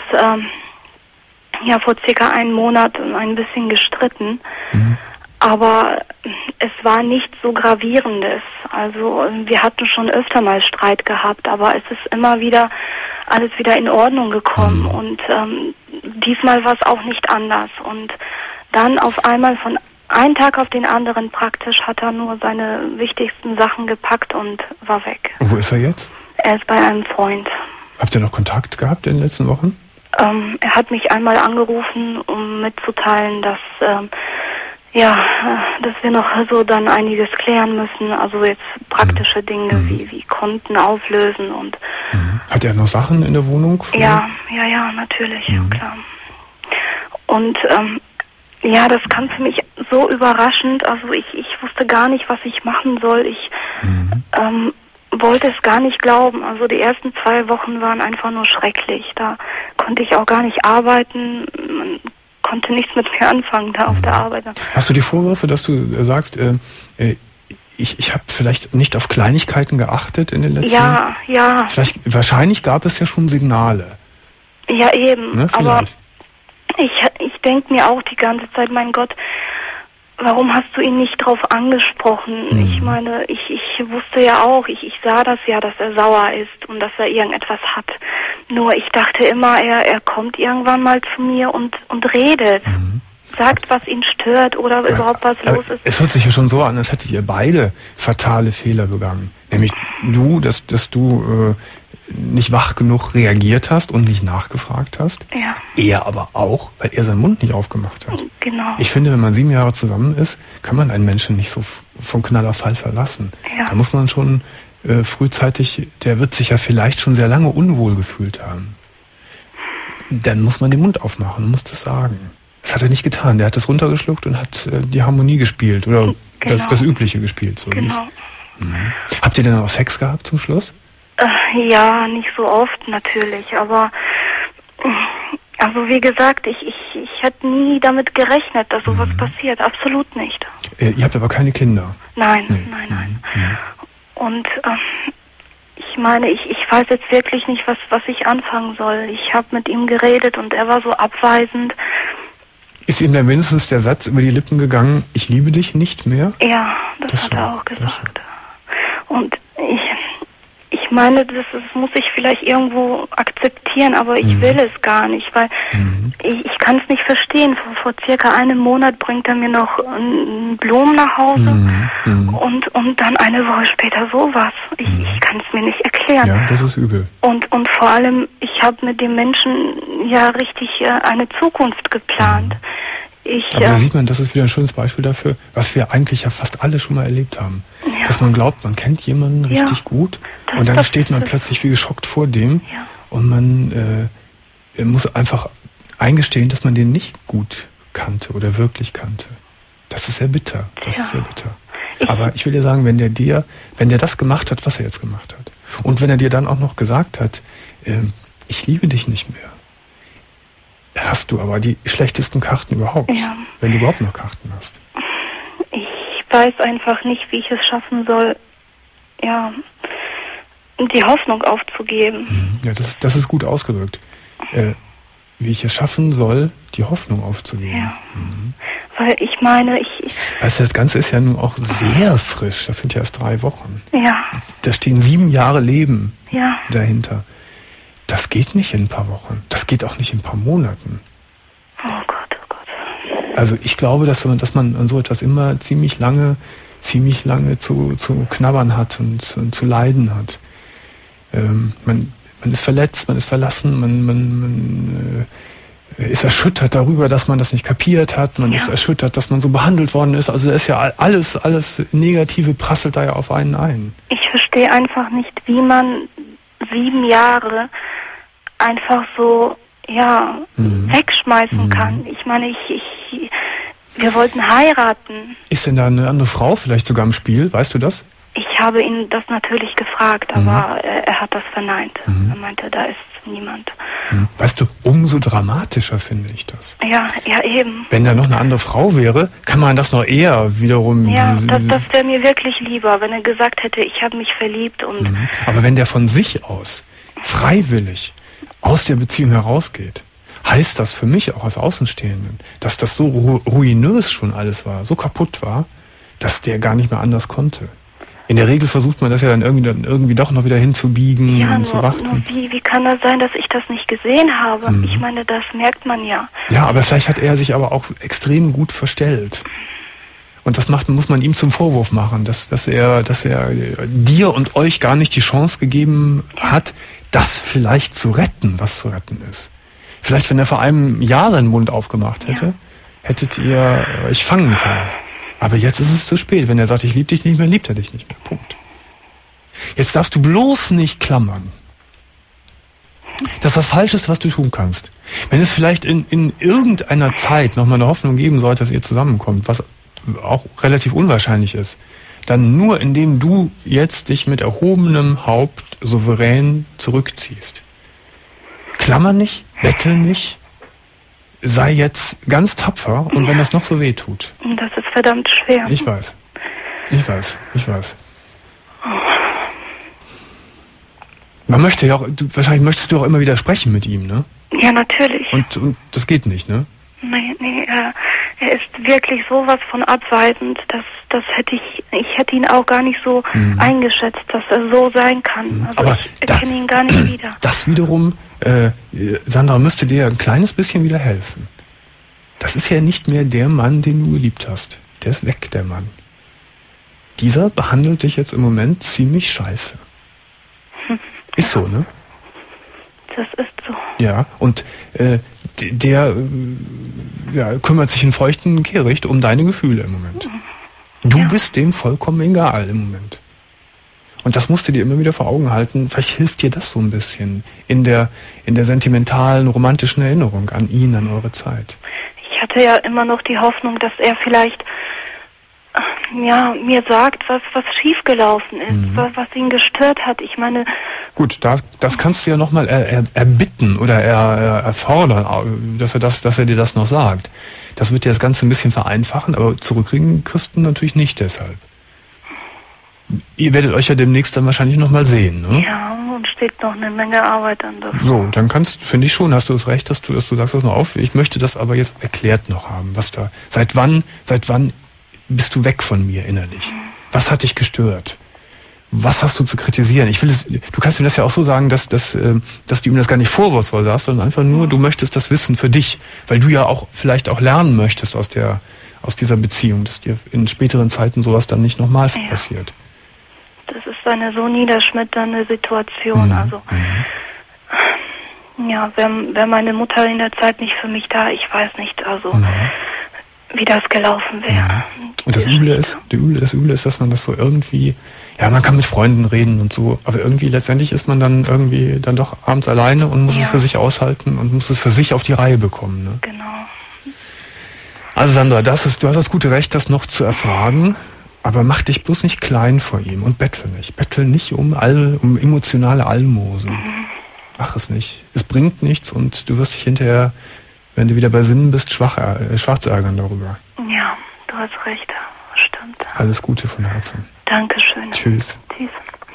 vor circa 1 Monat ein bisschen gestritten. Aber es war nichts so Gravierendes. Also wir hatten schon öfter mal Streit gehabt, aber es ist immer wieder alles wieder in Ordnung gekommen. Und diesmal war es auch nicht anders. Und dann auf einmal von einem Tag auf den anderen praktisch hat er nur seine wichtigsten Sachen gepackt und war weg. Und wo ist er jetzt? Er ist bei einem Freund. Habt ihr noch Kontakt gehabt in den letzten Wochen? Er hat mich einmal angerufen, um mitzuteilen, dass wir noch so dann einiges klären müssen, also jetzt praktische Dinge wie Konten auflösen und... Hat er noch Sachen in der Wohnung? Ja, natürlich, klar. Und das kam für mich so überraschend, also ich wusste gar nicht, was ich machen soll, ich wollte es gar nicht glauben, also die ersten 2 Wochen waren einfach nur schrecklich, da konnte ich auch gar nicht arbeiten, man konnte nichts mit mir anfangen da auf der Arbeit. Hast du die Vorwürfe, dass du sagst, ich habe vielleicht nicht auf Kleinigkeiten geachtet in den letzten Jahren? Ja. Wahrscheinlich gab es ja schon Signale. Ja, eben. Ne, aber ich denke mir auch die ganze Zeit, mein Gott, warum hast du ihn nicht drauf angesprochen? Ich meine, ich wusste ja auch, ich sah das ja, dass er sauer ist und dass er irgendetwas hat. Nur ich dachte immer, er kommt irgendwann mal zu mir und redet. Sagt, was ihn stört oder überhaupt was los ist. Es hört sich ja schon so an, als hättet ihr beide fatale Fehler begangen. Nämlich du, dass du nicht wach genug reagiert hast und nicht nachgefragt hast. Ja. Er aber auch, weil er seinen Mund nicht aufgemacht hat. Genau. Ich finde, wenn man 7 Jahre zusammen ist, kann man einen Menschen nicht so vom Knallerfall verlassen. Ja. Da muss man schon frühzeitig, der wird sich ja vielleicht schon sehr lange unwohl gefühlt haben. Dann muss man den Mund aufmachen und muss das sagen. Das hat er nicht getan. Der hat das runtergeschluckt und hat die Harmonie gespielt oder das Übliche gespielt. So genau. Habt ihr denn auch Sex gehabt zum Schluss? Ja, nicht so oft natürlich, aber also wie gesagt, ich hätte nie damit gerechnet, dass sowas passiert. Absolut nicht. Ihr habt aber keine Kinder? Nein, nein. Und ich meine, ich weiß jetzt wirklich nicht, was ich anfangen soll. Ich habe mit ihm geredet und er war so abweisend. Ist ihm dann wenigstens der Satz über die Lippen gegangen, ich liebe dich nicht mehr? Ja, das hat er auch gesagt. Und ich meine, das muss ich vielleicht irgendwo akzeptieren, aber ich will es gar nicht, weil ich kann es nicht verstehen. Vor circa einem Monat bringt er mir noch Blumen nach Hause und dann eine Woche später sowas. Ich kann es mir nicht erklären. Ja, das ist übel. Und vor allem, ich habe mit dem Menschen ja richtig eine Zukunft geplant. Aber da sieht man, das ist wieder ein schönes Beispiel dafür, was wir eigentlich ja fast alle schon mal erlebt haben. Ja. Dass man glaubt, man kennt jemanden richtig gut und dann steht man plötzlich wie geschockt vor dem und man muss einfach eingestehen, dass man den nicht gut kannte oder wirklich kannte. Das ist sehr bitter. Das ist sehr bitter. Aber ich will dir sagen, wenn der das gemacht hat, was er jetzt gemacht hat und wenn er dir dann auch noch gesagt hat, ich liebe dich nicht mehr, hast du aber die schlechtesten Karten überhaupt, wenn du überhaupt noch Karten hast. Ich weiß einfach nicht, wie ich es schaffen soll, die Hoffnung aufzugeben. Ja, das ist gut ausgedrückt. Wie ich es schaffen soll, die Hoffnung aufzugeben. Ja. Weil ich meine, weißt du, das Ganze ist ja nun auch sehr frisch. Das sind ja erst 3 Wochen. Ja. Da stehen 7 Jahre Leben dahinter. Das geht nicht in ein paar Wochen. Das geht auch nicht in ein paar Monaten. Oh Gott, oh Gott. Also ich glaube, dass man an so etwas immer ziemlich lange zu knabbern hat und zu leiden hat. Man ist verletzt, man ist verlassen, man ist erschüttert darüber, dass man das nicht kapiert hat, man ist erschüttert, dass man so behandelt worden ist. Also da ist ja alles Negative prasselt da ja auf einen ein. Ich verstehe einfach nicht, wie man 7 Jahre einfach so wegschmeißen kann. Ich meine, wir wollten heiraten. Ist denn da eine andere Frau vielleicht sogar im Spiel? Weißt du das? Ich habe ihn das natürlich gefragt, aber er hat das verneint. Er meinte, da ist niemand. Weißt du, umso dramatischer finde ich das. Ja, eben. Wenn da noch eine andere Frau wäre, kann man das noch eher wiederum... Ja, das wäre mir wirklich lieber, wenn er gesagt hätte, ich habe mich verliebt und... Aber wenn der von sich aus freiwillig aus der Beziehung herausgeht, heißt das für mich auch als Außenstehenden, dass das so ruinös schon alles war, so kaputt war, dass der gar nicht mehr anders konnte. In der Regel versucht man das ja dann irgendwie doch noch wieder hinzubiegen und zu warten. Nur wie kann das sein, dass ich das nicht gesehen habe? Ich meine, das merkt man ja. Ja, aber vielleicht hat er sich aber auch extrem gut verstellt. Und das muss man ihm zum Vorwurf machen, dass er dir und euch gar nicht die Chance gegeben hat, das vielleicht zu retten, was zu retten ist. Vielleicht, wenn er vor einem Jahr seinen Mund aufgemacht hätte, hättet ihr euch fangen können. Aber jetzt ist es zu spät. Wenn er sagt, ich liebe dich nicht mehr, liebt er dich nicht mehr. Punkt. Jetzt darfst du bloß nicht klammern. Das ist das Falscheste, was du tun kannst. Wenn es vielleicht in irgendeiner Zeit nochmal eine Hoffnung geben sollte, dass ihr zusammenkommt, was auch relativ unwahrscheinlich ist, dann nur indem du jetzt dich mit erhobenem Haupt souverän zurückziehst. Klammer nicht, bettel nicht, sei jetzt ganz tapfer und wenn das noch so weh tut. Das ist verdammt schwer. Ich weiß. Man möchte ja auch, wahrscheinlich möchtest du auch immer wieder sprechen mit ihm, ne? Ja, natürlich. Und das geht nicht, ne? Nee, er ist wirklich sowas von abweisend, das hätte ich hätte ihn auch gar nicht so eingeschätzt, dass er so sein kann. Also aber ich erkenne ihn gar nicht wieder. Das wiederum Sandra müsste dir ein kleines bisschen wieder helfen. Das ist ja nicht mehr der Mann, den du geliebt hast. Der ist weg, der Mann. Dieser behandelt dich jetzt im Moment ziemlich scheiße. Ist so, ne? Das ist so. Ja, und der kümmert sich in feuchten Kehricht um deine Gefühle im Moment. Du bist dem vollkommen egal im Moment. Und das musst du dir immer wieder vor Augen halten. Vielleicht hilft dir das so ein bisschen in der sentimentalen, romantischen Erinnerung an ihn, an eure Zeit. Ich hatte ja immer noch die Hoffnung, dass er vielleicht mir sagt, was schiefgelaufen ist, was ihn gestört hat. Ich meine... Gut, das kannst du ja nochmal erbitten oder erfordern, dass er dir das noch sagt. Das wird dir das Ganze ein bisschen vereinfachen, aber zurückkriegen kriegst du natürlich nicht deshalb. Ihr werdet euch ja demnächst dann wahrscheinlich nochmal sehen, ne? Ja, und steht noch eine Menge Arbeit an davor. So, dann finde ich schon, hast du das Recht, dass du sagst das noch auf. Ich möchte das aber jetzt erklärt noch haben, was da, seit wann bist du weg von mir innerlich? Was hat dich gestört? Was hast du zu kritisieren? Du kannst ihm das ja auch so sagen, dass du ihm das gar nicht vorwurfsvoll sagst, sondern einfach nur, du möchtest das wissen für dich, weil du ja auch vielleicht auch lernen möchtest aus dieser Beziehung, dass dir in späteren Zeiten sowas dann nicht nochmal passiert. Das ist eine so niederschmetternde Situation. Also wäre meine Mutter in der Zeit nicht für mich da, ich weiß nicht, wie das gelaufen wäre. Und das Üble ist, dass man das so irgendwie, man kann mit Freunden reden und so, aber irgendwie letztendlich ist man dann irgendwie dann doch abends alleine und muss es für sich aushalten und muss es für sich auf die Reihe bekommen. Ne? Genau. Also Sandra, du hast das gute Recht, das noch zu erfragen. Aber mach dich bloß nicht klein vor ihm und bettel nicht. Bettel nicht um emotionale Almosen. Mach es nicht. Es bringt nichts und du wirst dich hinterher, wenn du wieder bei Sinnen bist, schwarz ärgern darüber. Ja, du hast recht. Stimmt. Alles Gute von Herzen. Dankeschön. Tschüss. Tschüss.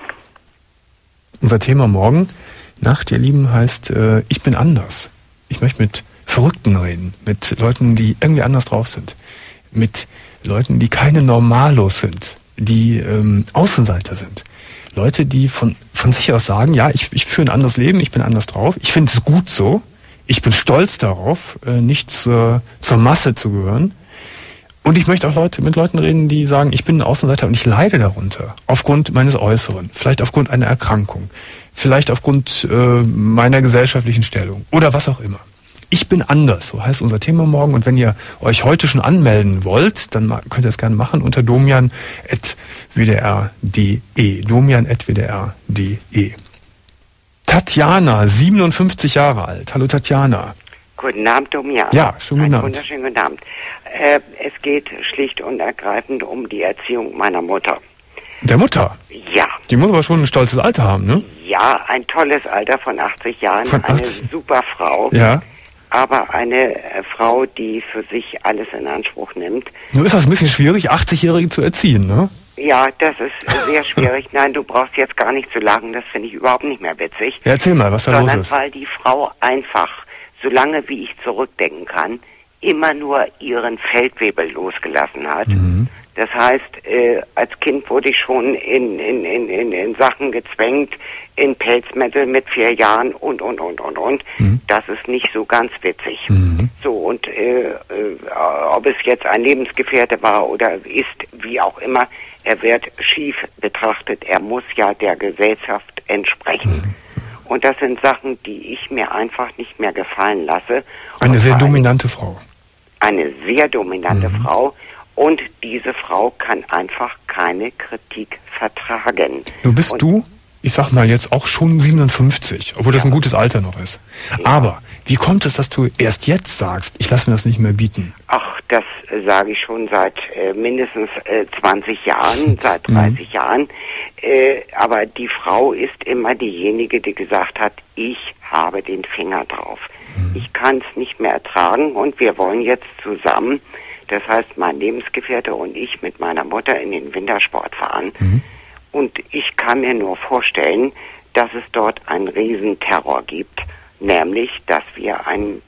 Unser Thema morgen Nacht, ihr Lieben, heißt Ich bin anders. Ich möchte mit Verrückten reden. Mit Leuten, die irgendwie anders drauf sind. Mit Leuten, die keine Normalos sind, die Außenseiter sind. Leute, die von sich aus sagen, ja, ich führe ein anderes Leben, ich bin anders drauf, ich finde es gut so, ich bin stolz darauf, nicht zur Masse zu gehören. Und ich möchte auch mit Leuten reden, die sagen, ich bin ein Außenseiter und ich leide darunter, aufgrund meines Äußeren, vielleicht aufgrund einer Erkrankung, vielleicht aufgrund meiner gesellschaftlichen Stellung oder was auch immer. Ich bin anders, so heißt unser Thema morgen. Und wenn ihr euch heute schon anmelden wollt, dann könnt ihr es gerne machen unter domian@wdr.de. domian@wdr.de. Tatjana, 57 Jahre alt. Hallo Tatjana. Guten Abend, Domian. Ja, schönen guten Abend. Wunderschönen guten Abend. Es geht schlicht und ergreifend um die Erziehung meiner Mutter. Der Mutter? Ja. Die muss aber schon ein stolzes Alter haben, ne? Ja, ein tolles Alter von 80 Jahren. Eine super Frau. Ja. Aber eine Frau, die für sich alles in Anspruch nimmt. Nur ist das ein bisschen schwierig, 80-Jährige zu erziehen, ne? Ja, das ist sehr schwierig. Nein, du brauchst jetzt gar nicht zu lachen, das finde ich überhaupt nicht mehr witzig. Ja, erzähl mal, was da los ist. Weil die Frau einfach, solange wie ich zurückdenken kann, immer nur ihren Feldwebel losgelassen hat. Das heißt, als Kind wurde ich schon in Sachen gezwängt, in Pelzmäntel mit 4 Jahren und. Das ist nicht so ganz witzig. So, und ob es jetzt ein Lebensgefährte war oder ist, wie auch immer, er wird schief betrachtet. Er muss ja der Gesellschaft entsprechen. Und das sind Sachen, die ich mir einfach nicht mehr gefallen lasse. Eine sehr dominante Frau. Eine sehr dominante Frau. Und diese Frau kann einfach keine Kritik vertragen. Du, ich sag mal jetzt auch schon 57, obwohl das ein gutes Alter noch ist. Ja. Aber wie kommt es, dass du erst jetzt sagst, ich lasse mir das nicht mehr bieten? Ach, das sage ich schon seit mindestens 20 Jahren, seit 30 Jahren. Aber die Frau ist immer diejenige, die gesagt hat, ich habe den Finger drauf. Ich kann es nicht mehr ertragen und wir wollen jetzt zusammen, das heißt mein Lebensgefährte und ich mit meiner Mutter in den Wintersport fahren. Und ich kann mir nur vorstellen, dass es dort einen Riesenterror gibt, nämlich, dass wir eine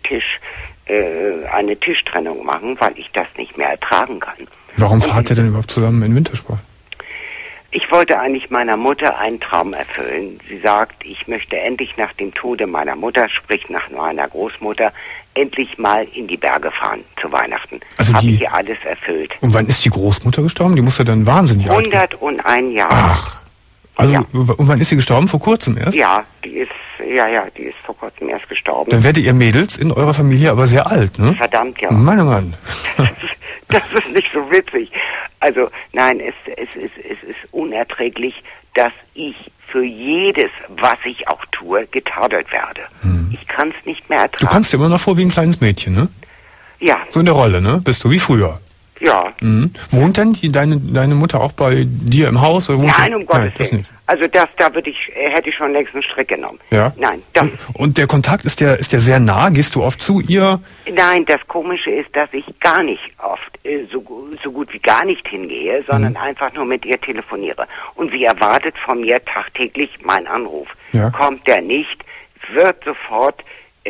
Tischtrennung machen, weil ich das nicht mehr ertragen kann. Warum fahrt ihr denn überhaupt zusammen in Wintersport? Ich wollte eigentlich meiner Mutter einen Traum erfüllen. Sie sagt, ich möchte endlich nach dem Tode meiner Mutter, sprich nach meiner Großmutter, endlich mal in die Berge fahren zu Weihnachten. Also habe ich ihr alles erfüllt. Und wann ist die Großmutter gestorben? Die muss ja dann wahnsinnig alt sein. 101 Jahre. Ach. Also, ja. Und wann ist sie gestorben? Vor kurzem erst? Ja, die ist vor kurzem erst gestorben. Dann werdet ihr Mädels in eurer Familie aber sehr alt, ne? Verdammt, ja. Mann. Das ist nicht so witzig. Also, nein, es ist unerträglich, dass ich für jedes, was ich auch tue, getadelt werde. Ich kann es nicht mehr ertragen. Du kannst dir immer noch vor wie ein kleines Mädchen, ne? Ja. So in der Rolle, ne? Bist du, wie früher. Ja. Wohnt denn deine Mutter auch bei dir im Haus? Oder wohnt Nein, um Gottes das Willen. nicht. Also hätte ich schon längst einen Strick genommen. Ja. Nein, und der Kontakt, ist der sehr nah? Gehst du oft zu ihr? Nein, das Komische ist, dass ich gar nicht oft, so gut wie gar nicht hingehe, sondern einfach nur mit ihr telefoniere. Und sie erwartet von mir tagtäglich meinen Anruf. Ja. Kommt der nicht, wird sofort,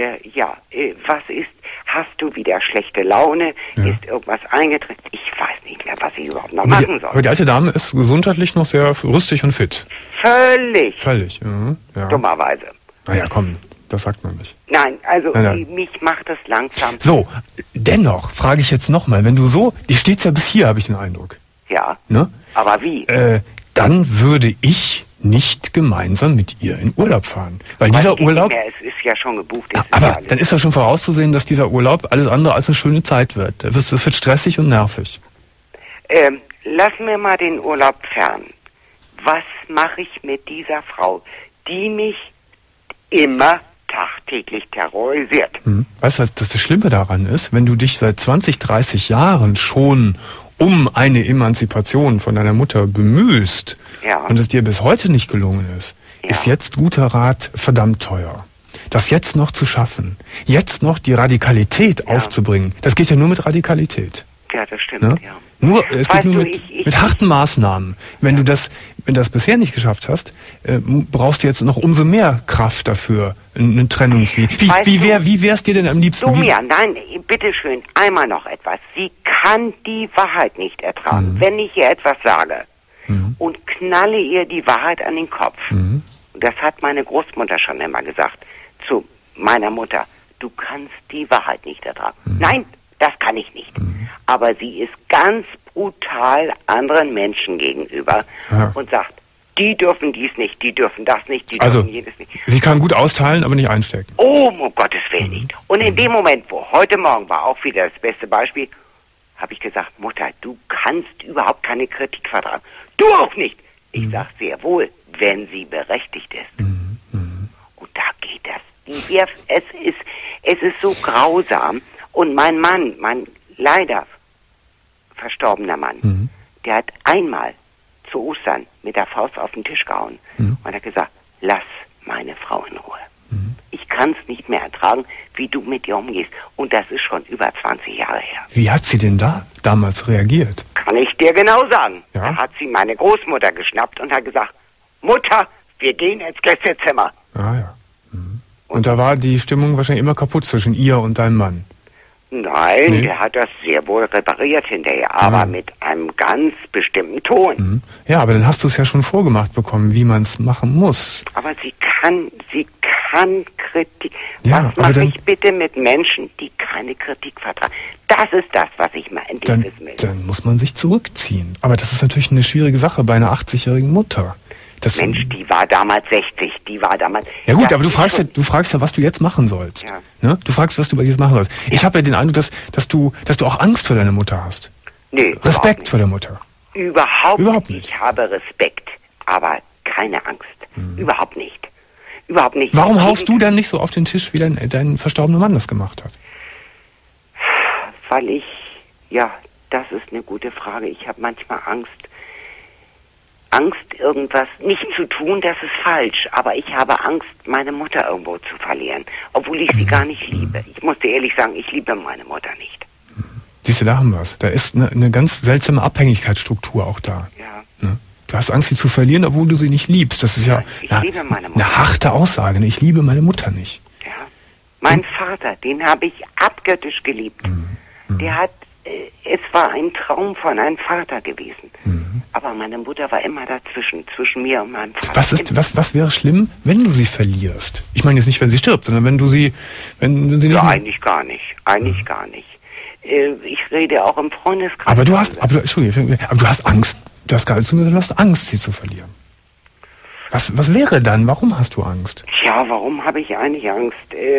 was ist? Hast du wieder schlechte Laune? Ja. Ist irgendwas eingetreten? Ich weiß nicht mehr, was ich überhaupt noch machen soll. Aber die alte Dame ist gesundheitlich noch sehr rüstig und fit. Völlig. Ja. Dummerweise. Naja, komm, das sagt man nicht. Nein, also Nein. mich macht das langsam. So, dennoch frage ich jetzt nochmal, wenn du so, die steht ja bis hier, habe ich den Eindruck. Ja, Ne? aber wie? Dann würde ich nicht gemeinsam mit ihr in Urlaub fahren. Weil dieser Urlaub... Es ist ja schon gebucht. Aber dann ist ja schon vorauszusehen, dass dieser Urlaub alles andere als eine schöne Zeit wird. Es wird stressig und nervig. Lassen wir mal den Urlaub fern. Was mache ich mit dieser Frau, die mich immer tagtäglich terrorisiert? Weißt du, was das Schlimme daran ist? Wenn du dich seit 20, 30 Jahren schon um eine Emanzipation von deiner Mutter bemühst und es dir bis heute nicht gelungen ist, ist jetzt guter Rat verdammt teuer. Das jetzt noch zu schaffen, jetzt noch die Radikalität aufzubringen, das geht ja nur mit Radikalität. Ja, das stimmt, Ne? ja. Es geht nur mit harten Maßnahmen. Wenn du das bisher nicht geschafft hast, brauchst du jetzt noch umso mehr Kraft dafür, eine Trennungslinie. Wie wär's dir denn am liebsten? Domian, nein, bitteschön, einmal noch etwas. Sie kann die Wahrheit nicht ertragen. Wenn ich ihr etwas sage und knalle ihr die Wahrheit an den Kopf, und das hat meine Großmutter schon immer gesagt, zu meiner Mutter, du kannst die Wahrheit nicht ertragen. Nein, das kann ich nicht. Aber sie ist ganz brutal anderen Menschen gegenüber und sagt, die dürfen dies nicht, die dürfen das nicht, die dürfen jedes nicht. Sie kann gut austeilen, aber nicht einstecken. Oh, um Gottes Willen nicht. Und in dem Moment, wo heute Morgen war auch wieder das beste Beispiel, habe ich gesagt, Mutter, du kannst überhaupt keine Kritik vertragen. Du auch nicht. Ich sage sehr wohl, wenn sie berechtigt ist. Und da geht das. Es ist so grausam. Und mein Mann, mein leider verstorbener Mann, der hat einmal zu Ostern mit der Faust auf den Tisch gehauen und hat gesagt, lass meine Frau in Ruhe. Ich kann es nicht mehr ertragen, wie du mit ihr umgehst. Und das ist schon über 20 Jahre her. Wie hat sie denn damals reagiert? Kann ich dir genau sagen. Ja? Da hat sie meine Großmutter geschnappt und hat gesagt, Mutter, wir gehen ins Gästezimmer. Ah ja. Und da war die Stimmung wahrscheinlich immer kaputt zwischen ihr und deinem Mann. Nein, der hat das sehr wohl repariert hinterher, aber mit einem ganz bestimmten Ton. Ja, aber dann hast du es ja schon vorgemacht bekommen, wie man es machen muss. Aber sie kann Kritik. Ja, was mache ich bitte mit Menschen, die keine Kritik vertragen? Das ist das, was ich mal endlich wissen will. Dann muss man sich zurückziehen. Aber das ist natürlich eine schwierige Sache bei einer 80-jährigen Mutter. Mensch, die war damals 60, Ja gut, aber du fragst ja, was du jetzt machen sollst. Ja. Ne? Du fragst, was du jetzt machen sollst. Ich habe ja den Eindruck, dass du auch Angst vor deiner Mutter hast. Nee, Respekt vor der Mutter. Überhaupt nicht. Ich habe Respekt, aber keine Angst. Überhaupt nicht. Überhaupt nicht. Warum haust du dann nicht so auf den Tisch, wie dein verstorbener Mann das gemacht hat? Weil das ist eine gute Frage. Ich habe manchmal Angst, irgendwas nicht zu tun, das ist falsch. Aber ich habe Angst, meine Mutter irgendwo zu verlieren, obwohl ich sie gar nicht liebe. Ich muss dir ehrlich sagen, ich liebe meine Mutter nicht. Siehst du, da haben wir es. Da ist eine ganz seltsame Abhängigkeitsstruktur auch da. Ja. Ne? Du hast Angst, sie zu verlieren, obwohl du sie nicht liebst. Das ist ja liebe meine Mutter. eine harte Aussage. Ne? Ich liebe meine Mutter nicht. Ja. Mein Vater, den habe ich abgöttisch geliebt. Der hat, es war ein Traum von einem Vater gewesen. Aber meine Mutter war immer dazwischen, zwischen mir und meinem Vater. Was wäre schlimm, wenn du sie verlierst? Ich meine jetzt nicht, wenn sie stirbt, sondern wenn sie nicht... Ja, eigentlich gar nicht. Gar nicht. Ich rede auch im Freundeskreis. Aber du hast Angst. Du hast Angst, sie zu verlieren. Was wäre dann? Warum hast du Angst? Tja, warum habe ich eigentlich Angst?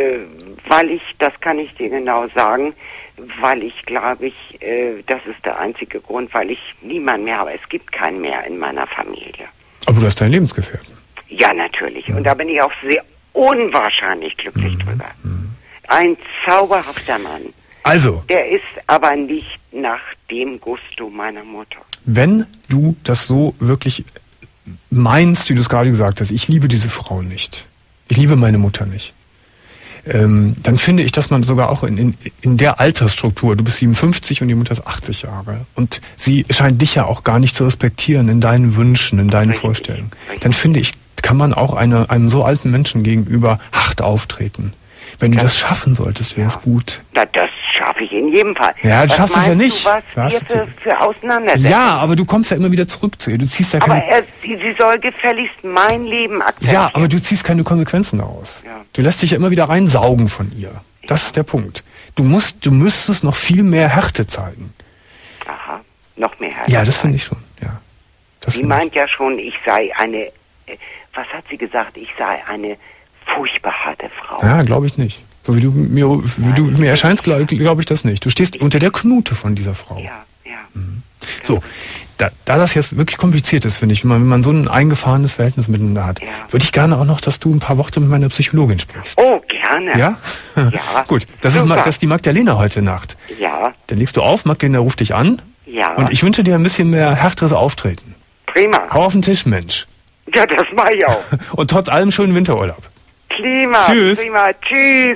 Das kann ich dir genau sagen, weil ich glaube, das ist der einzige Grund, weil ich niemanden mehr habe. Es gibt keinen mehr in meiner Familie. Aber du hast deinen Lebensgefährten. Ja, natürlich. Und da bin ich auch sehr unwahrscheinlich glücklich drüber. Ein zauberhafter Mann. Also. Der ist aber nicht nach dem Gusto meiner Mutter. Wenn du das so wirklich meinst, wie du es gerade gesagt hast, ich liebe diese Frau nicht. Ich liebe meine Mutter nicht. Dann finde ich, dass man sogar auch in der Altersstruktur, du bist 57 und die Mutter ist 80 Jahre und sie scheint dich ja auch gar nicht zu respektieren in deinen Wünschen, in deinen Vorstellungen. Dann finde ich, kann man auch einem so alten Menschen gegenüber hart auftreten. Wenn du das schaffen solltest, wäre es gut. Na, das schaffe ich in jedem Fall. Ja, du schaffst es ja nicht. Was wir für Auseinandersetzungen? Ja, aber du kommst ja immer wieder zurück zu ihr. Du ziehst ja keine... Aber sie soll gefälligst mein Leben akzeptieren. Ja, aber du ziehst keine Konsequenzen daraus. Ja. Du lässt dich ja immer wieder reinsaugen von ihr. Das ist der Punkt. Du müsstest noch viel mehr Härte zeigen. Aha, noch mehr Härte. Ja, das finde ich schon. Ja. Sie meint ja schon, ich sei eine... Was hat sie gesagt? Ich sei eine... furchtbar harte Frau. Ja, glaube ich nicht. So wie du mir erscheinst, glaube ich das nicht. Du stehst unter der Knute von dieser Frau. Ja. Mhm. So, da das jetzt wirklich kompliziert ist, finde ich, wenn man so ein eingefahrenes Verhältnis miteinander hat, würde ich gerne auch noch, dass du ein paar Worte mit meiner Psychologin sprichst. Oh, gerne. Ja? Ja. Gut, das ist die Magdalena heute Nacht. Ja. Dann legst du auf, Magdalena ruft dich an. Ja. Und ich wünsche dir ein bisschen mehr härteres Auftreten. Prima. Hau auf den Tisch, Mensch. Ja, das mache ich auch. Und trotz allem schönen Winterurlaub. Prima. Tschüss.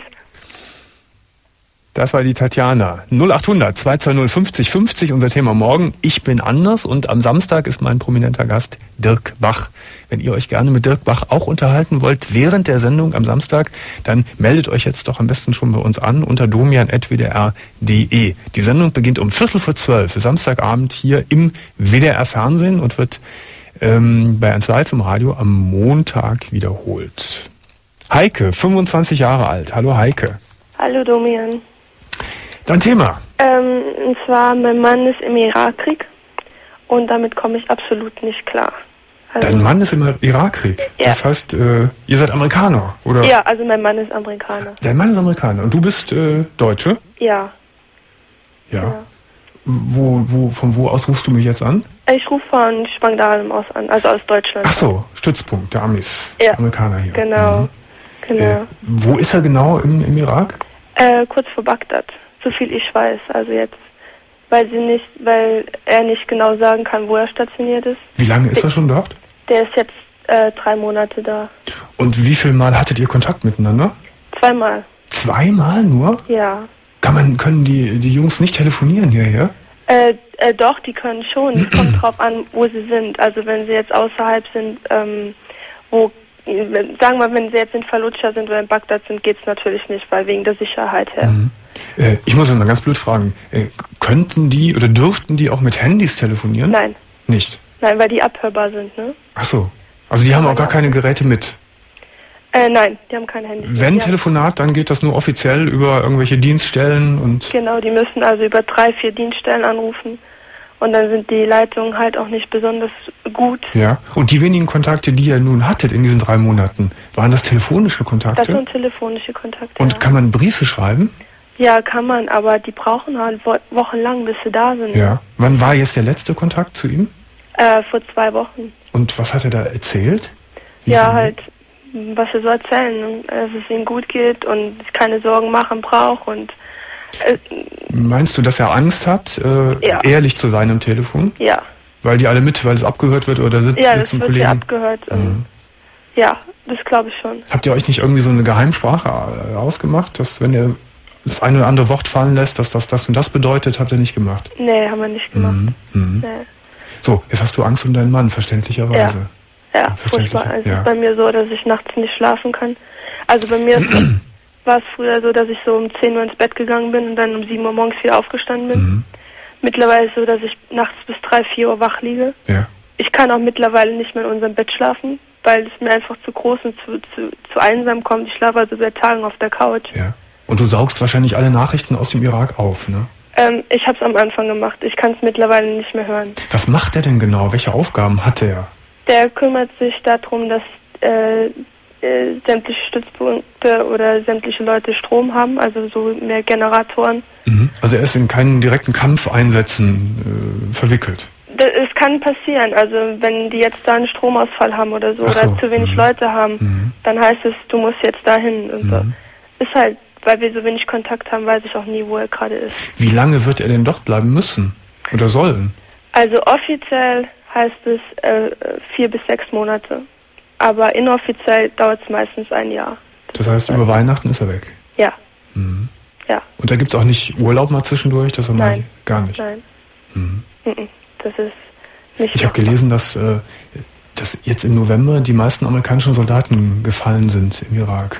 Das war die Tatjana. 0800 220 50 50, unser Thema morgen. Ich bin anders und am Samstag ist mein prominenter Gast Dirk Bach. Wenn ihr euch gerne mit Dirk Bach auch unterhalten wollt während der Sendung am Samstag, dann meldet euch jetzt doch am besten schon bei uns an unter domian@wdr.de. Die Sendung beginnt um 11:45 Samstagabend hier im WDR Fernsehen und wird bei 1 Live im Radio am Montag wiederholt. Heike, 25 Jahre alt. Hallo Heike. Hallo Domian. Dein Thema? Und zwar, mein Mann ist im Irakkrieg und damit komme ich absolut nicht klar. Also, dein Mann ist im Irakkrieg? Ja. Das heißt, ihr seid Amerikaner, oder? Ja, also mein Mann ist Amerikaner. Dein Mann ist Amerikaner und du bist Deutsche? Ja. Ja. Von wo aus rufst du mich jetzt an? Ich rufe von Spangdahlem aus an, also aus Deutschland. Ach so, Stützpunkt der Amis, ja. Amerikaner hier. Genau. Wo ist er genau im Irak? Kurz vor Bagdad, so viel ich weiß. Also jetzt, weil er nicht genau sagen kann, wo er stationiert ist. Wie lange ist er schon dort? Der ist jetzt 3 Monate da. Und wie viel Mal hattet ihr Kontakt miteinander? 2 Mal. 2 Mal nur? Ja. Können die Jungs nicht telefonieren hierher? Doch, die können schon. Es kommt drauf an, wo sie sind. Also wenn sie jetzt außerhalb sind, sagen wir mal, wenn sie jetzt in Fallujah sind oder in Bagdad sind, geht es natürlich nicht, weil wegen der Sicherheit her. Ich muss mal ganz blöd fragen, könnten die oder dürften die auch mit Handys telefonieren? Nein. Nicht? Nein, weil die abhörbar sind, ne? Ach so. Also die haben auch gar keine Geräte mit? Nein, die haben kein Handy. Wenn Telefonat, dann geht das nur offiziell über irgendwelche Dienststellen und... Genau, die müssen also über 3, 4 Dienststellen anrufen und dann sind die Leitungen halt auch nicht besonders gut. Ja, und die wenigen Kontakte, die ihr nun hattet in diesen 3 Monaten, waren das telefonische Kontakte? Das sind telefonische Kontakte. Und kann man Briefe schreiben? Ja, kann man, aber die brauchen halt wochenlang, bis sie da sind. Ja. Wann war jetzt der letzte Kontakt zu ihm? Vor 2 Wochen. Und was hat er da erzählt? Ja, halt... was er so erzählen, dass es ihm gut geht und keine Sorgen machen braucht und meinst du, dass er Angst hat, ehrlich zu sein am Telefon? Ja. Weil es abgehört wird oder sitzen das wird Kollegen? Ja, abgehört. Ja, das glaube ich schon. Habt ihr euch nicht irgendwie so eine Geheimsprache ausgemacht, dass wenn er das eine oder andere Wort fallen lässt, dass das und das bedeutet, habt ihr nicht gemacht? Nee, haben wir nicht gemacht. Nee. So, jetzt hast du Angst um deinen Mann, verständlicherweise. Ja, furchtbar. Es ist bei mir so, dass ich nachts nicht schlafen kann. Also bei mir war es früher so, dass ich so um 10 Uhr ins Bett gegangen bin und dann um 7 Uhr morgens wieder aufgestanden bin. mittlerweile so, dass ich nachts bis 3, 4 Uhr wach liege. Ja. Ich kann auch mittlerweile nicht mehr in unserem Bett schlafen, weil es mir einfach zu groß und zu einsam kommt. Ich schlafe also seit Tagen auf der Couch. Ja. Und du saugst wahrscheinlich alle Nachrichten aus dem Irak auf, ne? Ich habe es am Anfang gemacht. Ich kann es mittlerweile nicht mehr hören. Was macht er denn genau? Welche Aufgaben hat er? Der kümmert sich darum, dass sämtliche Stützpunkte oder sämtliche Leute Strom haben, also so mehr Generatoren. Mhm. Also er ist in keinen direkten Kampfeinsätzen verwickelt? Es kann passieren, also wenn die jetzt da einen Stromausfall haben oder so, oder zu wenig Leute haben, dann heißt es, du musst jetzt dahin und so. Ist halt, weil wir so wenig Kontakt haben, weiß ich auch nie, wo er gerade ist. Wie lange wird er denn dort bleiben müssen oder sollen? Also offiziell heißt es 4 bis 6 Monate, aber inoffiziell dauert es meistens ein Jahr. Das heißt, über Weihnachten ist er weg? Ja. Mhm. Ja. Und da gibt es auch nicht Urlaub mal zwischendurch? Das Nein. Gar nicht? Nein. Mhm. Das ist nicht. Ich habe gelesen, dass jetzt im November die meisten amerikanischen Soldaten gefallen sind im Irak.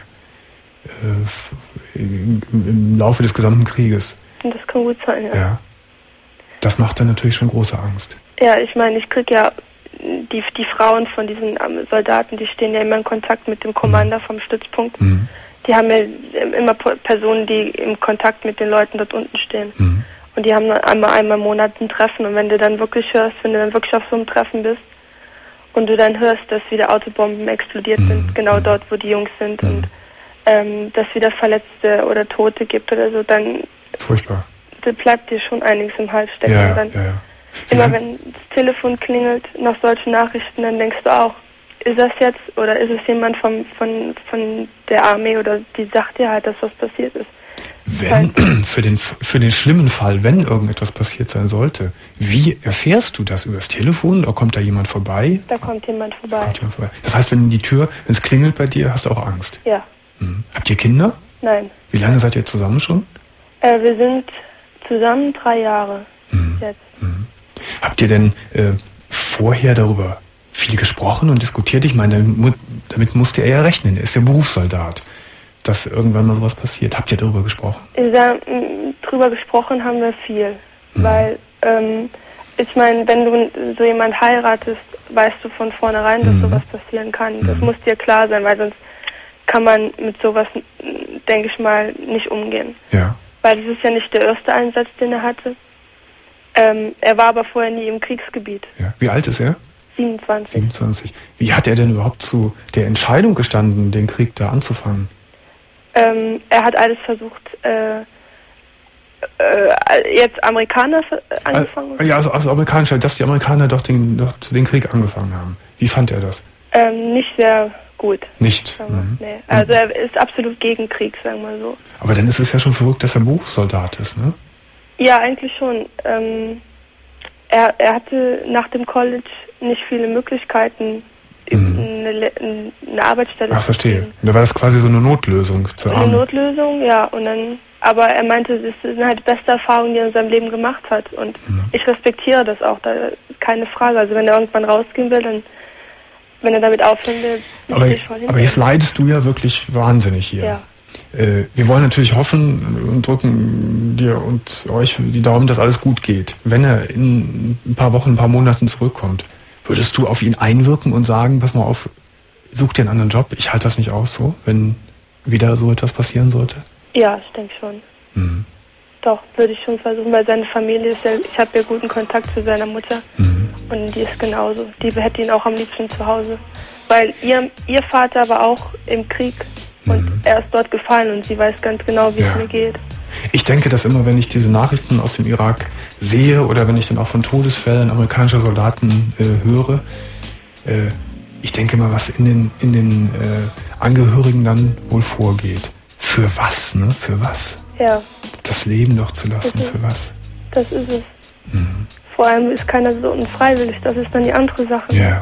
Im Laufe des gesamten Krieges. Das kann gut sein, ja. Ja. Das macht dann natürlich schon große Angst. Ja, ich meine, ich kriege ja die Frauen von diesen Soldaten, die stehen ja immer in Kontakt mit dem Commander vom Stützpunkt. Mhm. Die haben ja immer Personen, die im Kontakt mit den Leuten dort unten stehen. Mhm. Und die haben einmal im Monat ein Treffen. Und wenn du dann wirklich hörst, wenn du dann wirklich auf so einem Treffen bist und du dann hörst, dass wieder Autobomben explodiert sind, genau dort, wo die Jungs sind, und dass wieder Verletzte oder Tote gibt oder so, dann furchtbar. Da bleibt dir schon einiges im Hals stecken. Ja, und dann ja. immer wenn das Telefon klingelt nach solchen Nachrichten, dann denkst du auch, ist das jetzt oder ist es jemand von der Armee oder die sagt dir halt, dass was passiert ist. Wenn, für den schlimmen Fall, wenn irgendetwas passiert sein sollte, wie erfährst du das? Übers Telefon oder kommt da jemand vorbei? Da kommt jemand vorbei. Das heißt, wenn es klingelt bei dir, hast du auch Angst? Ja. Mhm. Habt ihr Kinder? Nein. Wie lange seid ihr zusammen schon? Wir sind zusammen 3 Jahre jetzt. Mhm. Habt ihr denn vorher darüber viel gesprochen und diskutiert? Ich meine, damit musste er ja rechnen. Er ist ja Berufssoldat, dass irgendwann mal sowas passiert. Habt ihr darüber gesprochen? Drüber gesprochen haben wir viel, weil ich meine, wenn du so jemand heiratest, weißt du von vornherein, dass sowas passieren kann. Das muss dir klar sein, weil sonst kann man mit sowas, denke ich mal, nicht umgehen. Ja. Weil das ist ja nicht der erste Einsatz, den er hatte. Er war aber vorher nie im Kriegsgebiet. Ja. Wie alt ist er? 27. 27. Wie hat er denn überhaupt zu der Entscheidung gestanden, den Krieg da anzufangen? Er hat alles versucht, jetzt Amerikaner angefangen? Ja, also amerikanischer, dass die Amerikaner doch den Krieg angefangen haben. Wie fand er das? Nicht sehr gut. Nicht? Nee. Also er ist absolut gegen Krieg, sagen wir so. Aber dann ist es ja schon verrückt, dass er Berufssoldat ist, ne? Ja, eigentlich schon. Er hatte nach dem College nicht viele Möglichkeiten, eine Arbeitsstelle zu verstehe. Da war das quasi so eine Notlösung zur Armee. Eine Notlösung, ja. Und dann, aber er meinte, das sind halt die beste Erfahrung, die er in seinem Leben gemacht hat. Und ich respektiere das auch, da keine Frage. Also wenn er irgendwann rausgehen will, dann, wenn er damit aufhören will, aber jetzt leidest du ja wirklich wahnsinnig hier. Ja. Wir wollen natürlich hoffen und drücken dir und euch die Daumen, dass alles gut geht. Wenn er in ein paar Wochen, ein paar Monaten zurückkommt, würdest du auf ihn einwirken und sagen, pass mal auf, such dir einen anderen Job, ich halte das nicht aus so, wenn wieder so etwas passieren sollte? Ja, ich denke schon. Doch, würde ich schon versuchen, weil seine Familie ist ja, ich habe ja guten Kontakt zu seiner Mutter und die ist genauso. Die hätte ihn auch am liebsten zu Hause. Weil ihr Vater war auch im Krieg und er ist dort gefallen und sie weiß ganz genau, wie es mir geht. Ich denke, dass immer, wenn ich diese Nachrichten aus dem Irak sehe oder wenn ich dann auch von Todesfällen amerikanischer Soldaten höre, ich denke mal, was in den Angehörigen dann wohl vorgeht. Für was, ne? Für was? Ja. Das Leben doch zu lassen, für was? Das ist es. Vor allem ist keiner so unfreiwillig, das ist dann die andere Sache. Ja.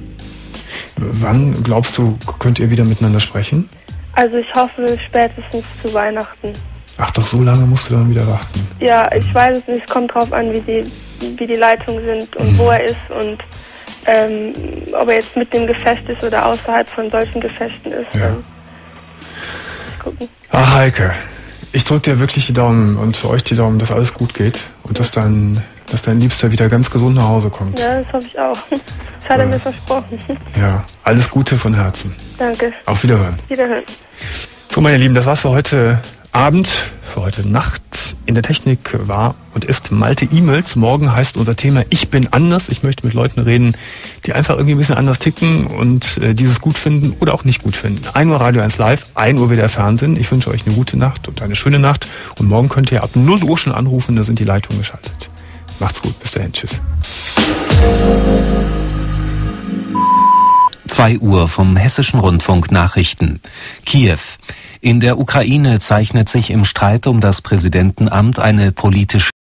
Wann, glaubst du, könnt ihr wieder miteinander sprechen? Also ich hoffe spätestens zu Weihnachten. Ach doch, so lange musst du dann wieder warten. Ja, ich weiß es nicht, es kommt drauf an, wie die Leitungen sind und wo er ist und ob er jetzt mit dem Gefecht ist oder außerhalb von solchen Gefechten ist. Ja. Gucken. Ach, Heike, Ich drücke dir wirklich die Daumen und für euch die Daumen, dass alles gut geht und dass dein Liebster wieder ganz gesund nach Hause kommt. Ja, das hoffe ich auch. Das hat er mir versprochen. Ja, alles Gute von Herzen. Danke. Auf Wiederhören. Wiederhören. So, meine Lieben, das war's für heute Abend, für heute Nacht. In der Technik war und ist Malte E-Mails. Morgen heißt unser Thema Ich bin anders. Ich möchte mit Leuten reden, die einfach irgendwie ein bisschen anders ticken und dieses gut finden oder auch nicht gut finden. 1 Uhr Radio 1 Live, 1 Uhr wieder Fernsehen. Ich wünsche euch eine gute Nacht und eine schöne Nacht. Und morgen könnt ihr ab 0 Uhr schon anrufen, da sind die Leitungen geschaltet. Macht's gut, bis dahin, tschüss. 2 Uhr vom Hessischen Rundfunk Nachrichten. Kiew. In der Ukraine zeichnet sich im Streit um das Präsidentenamt eine politische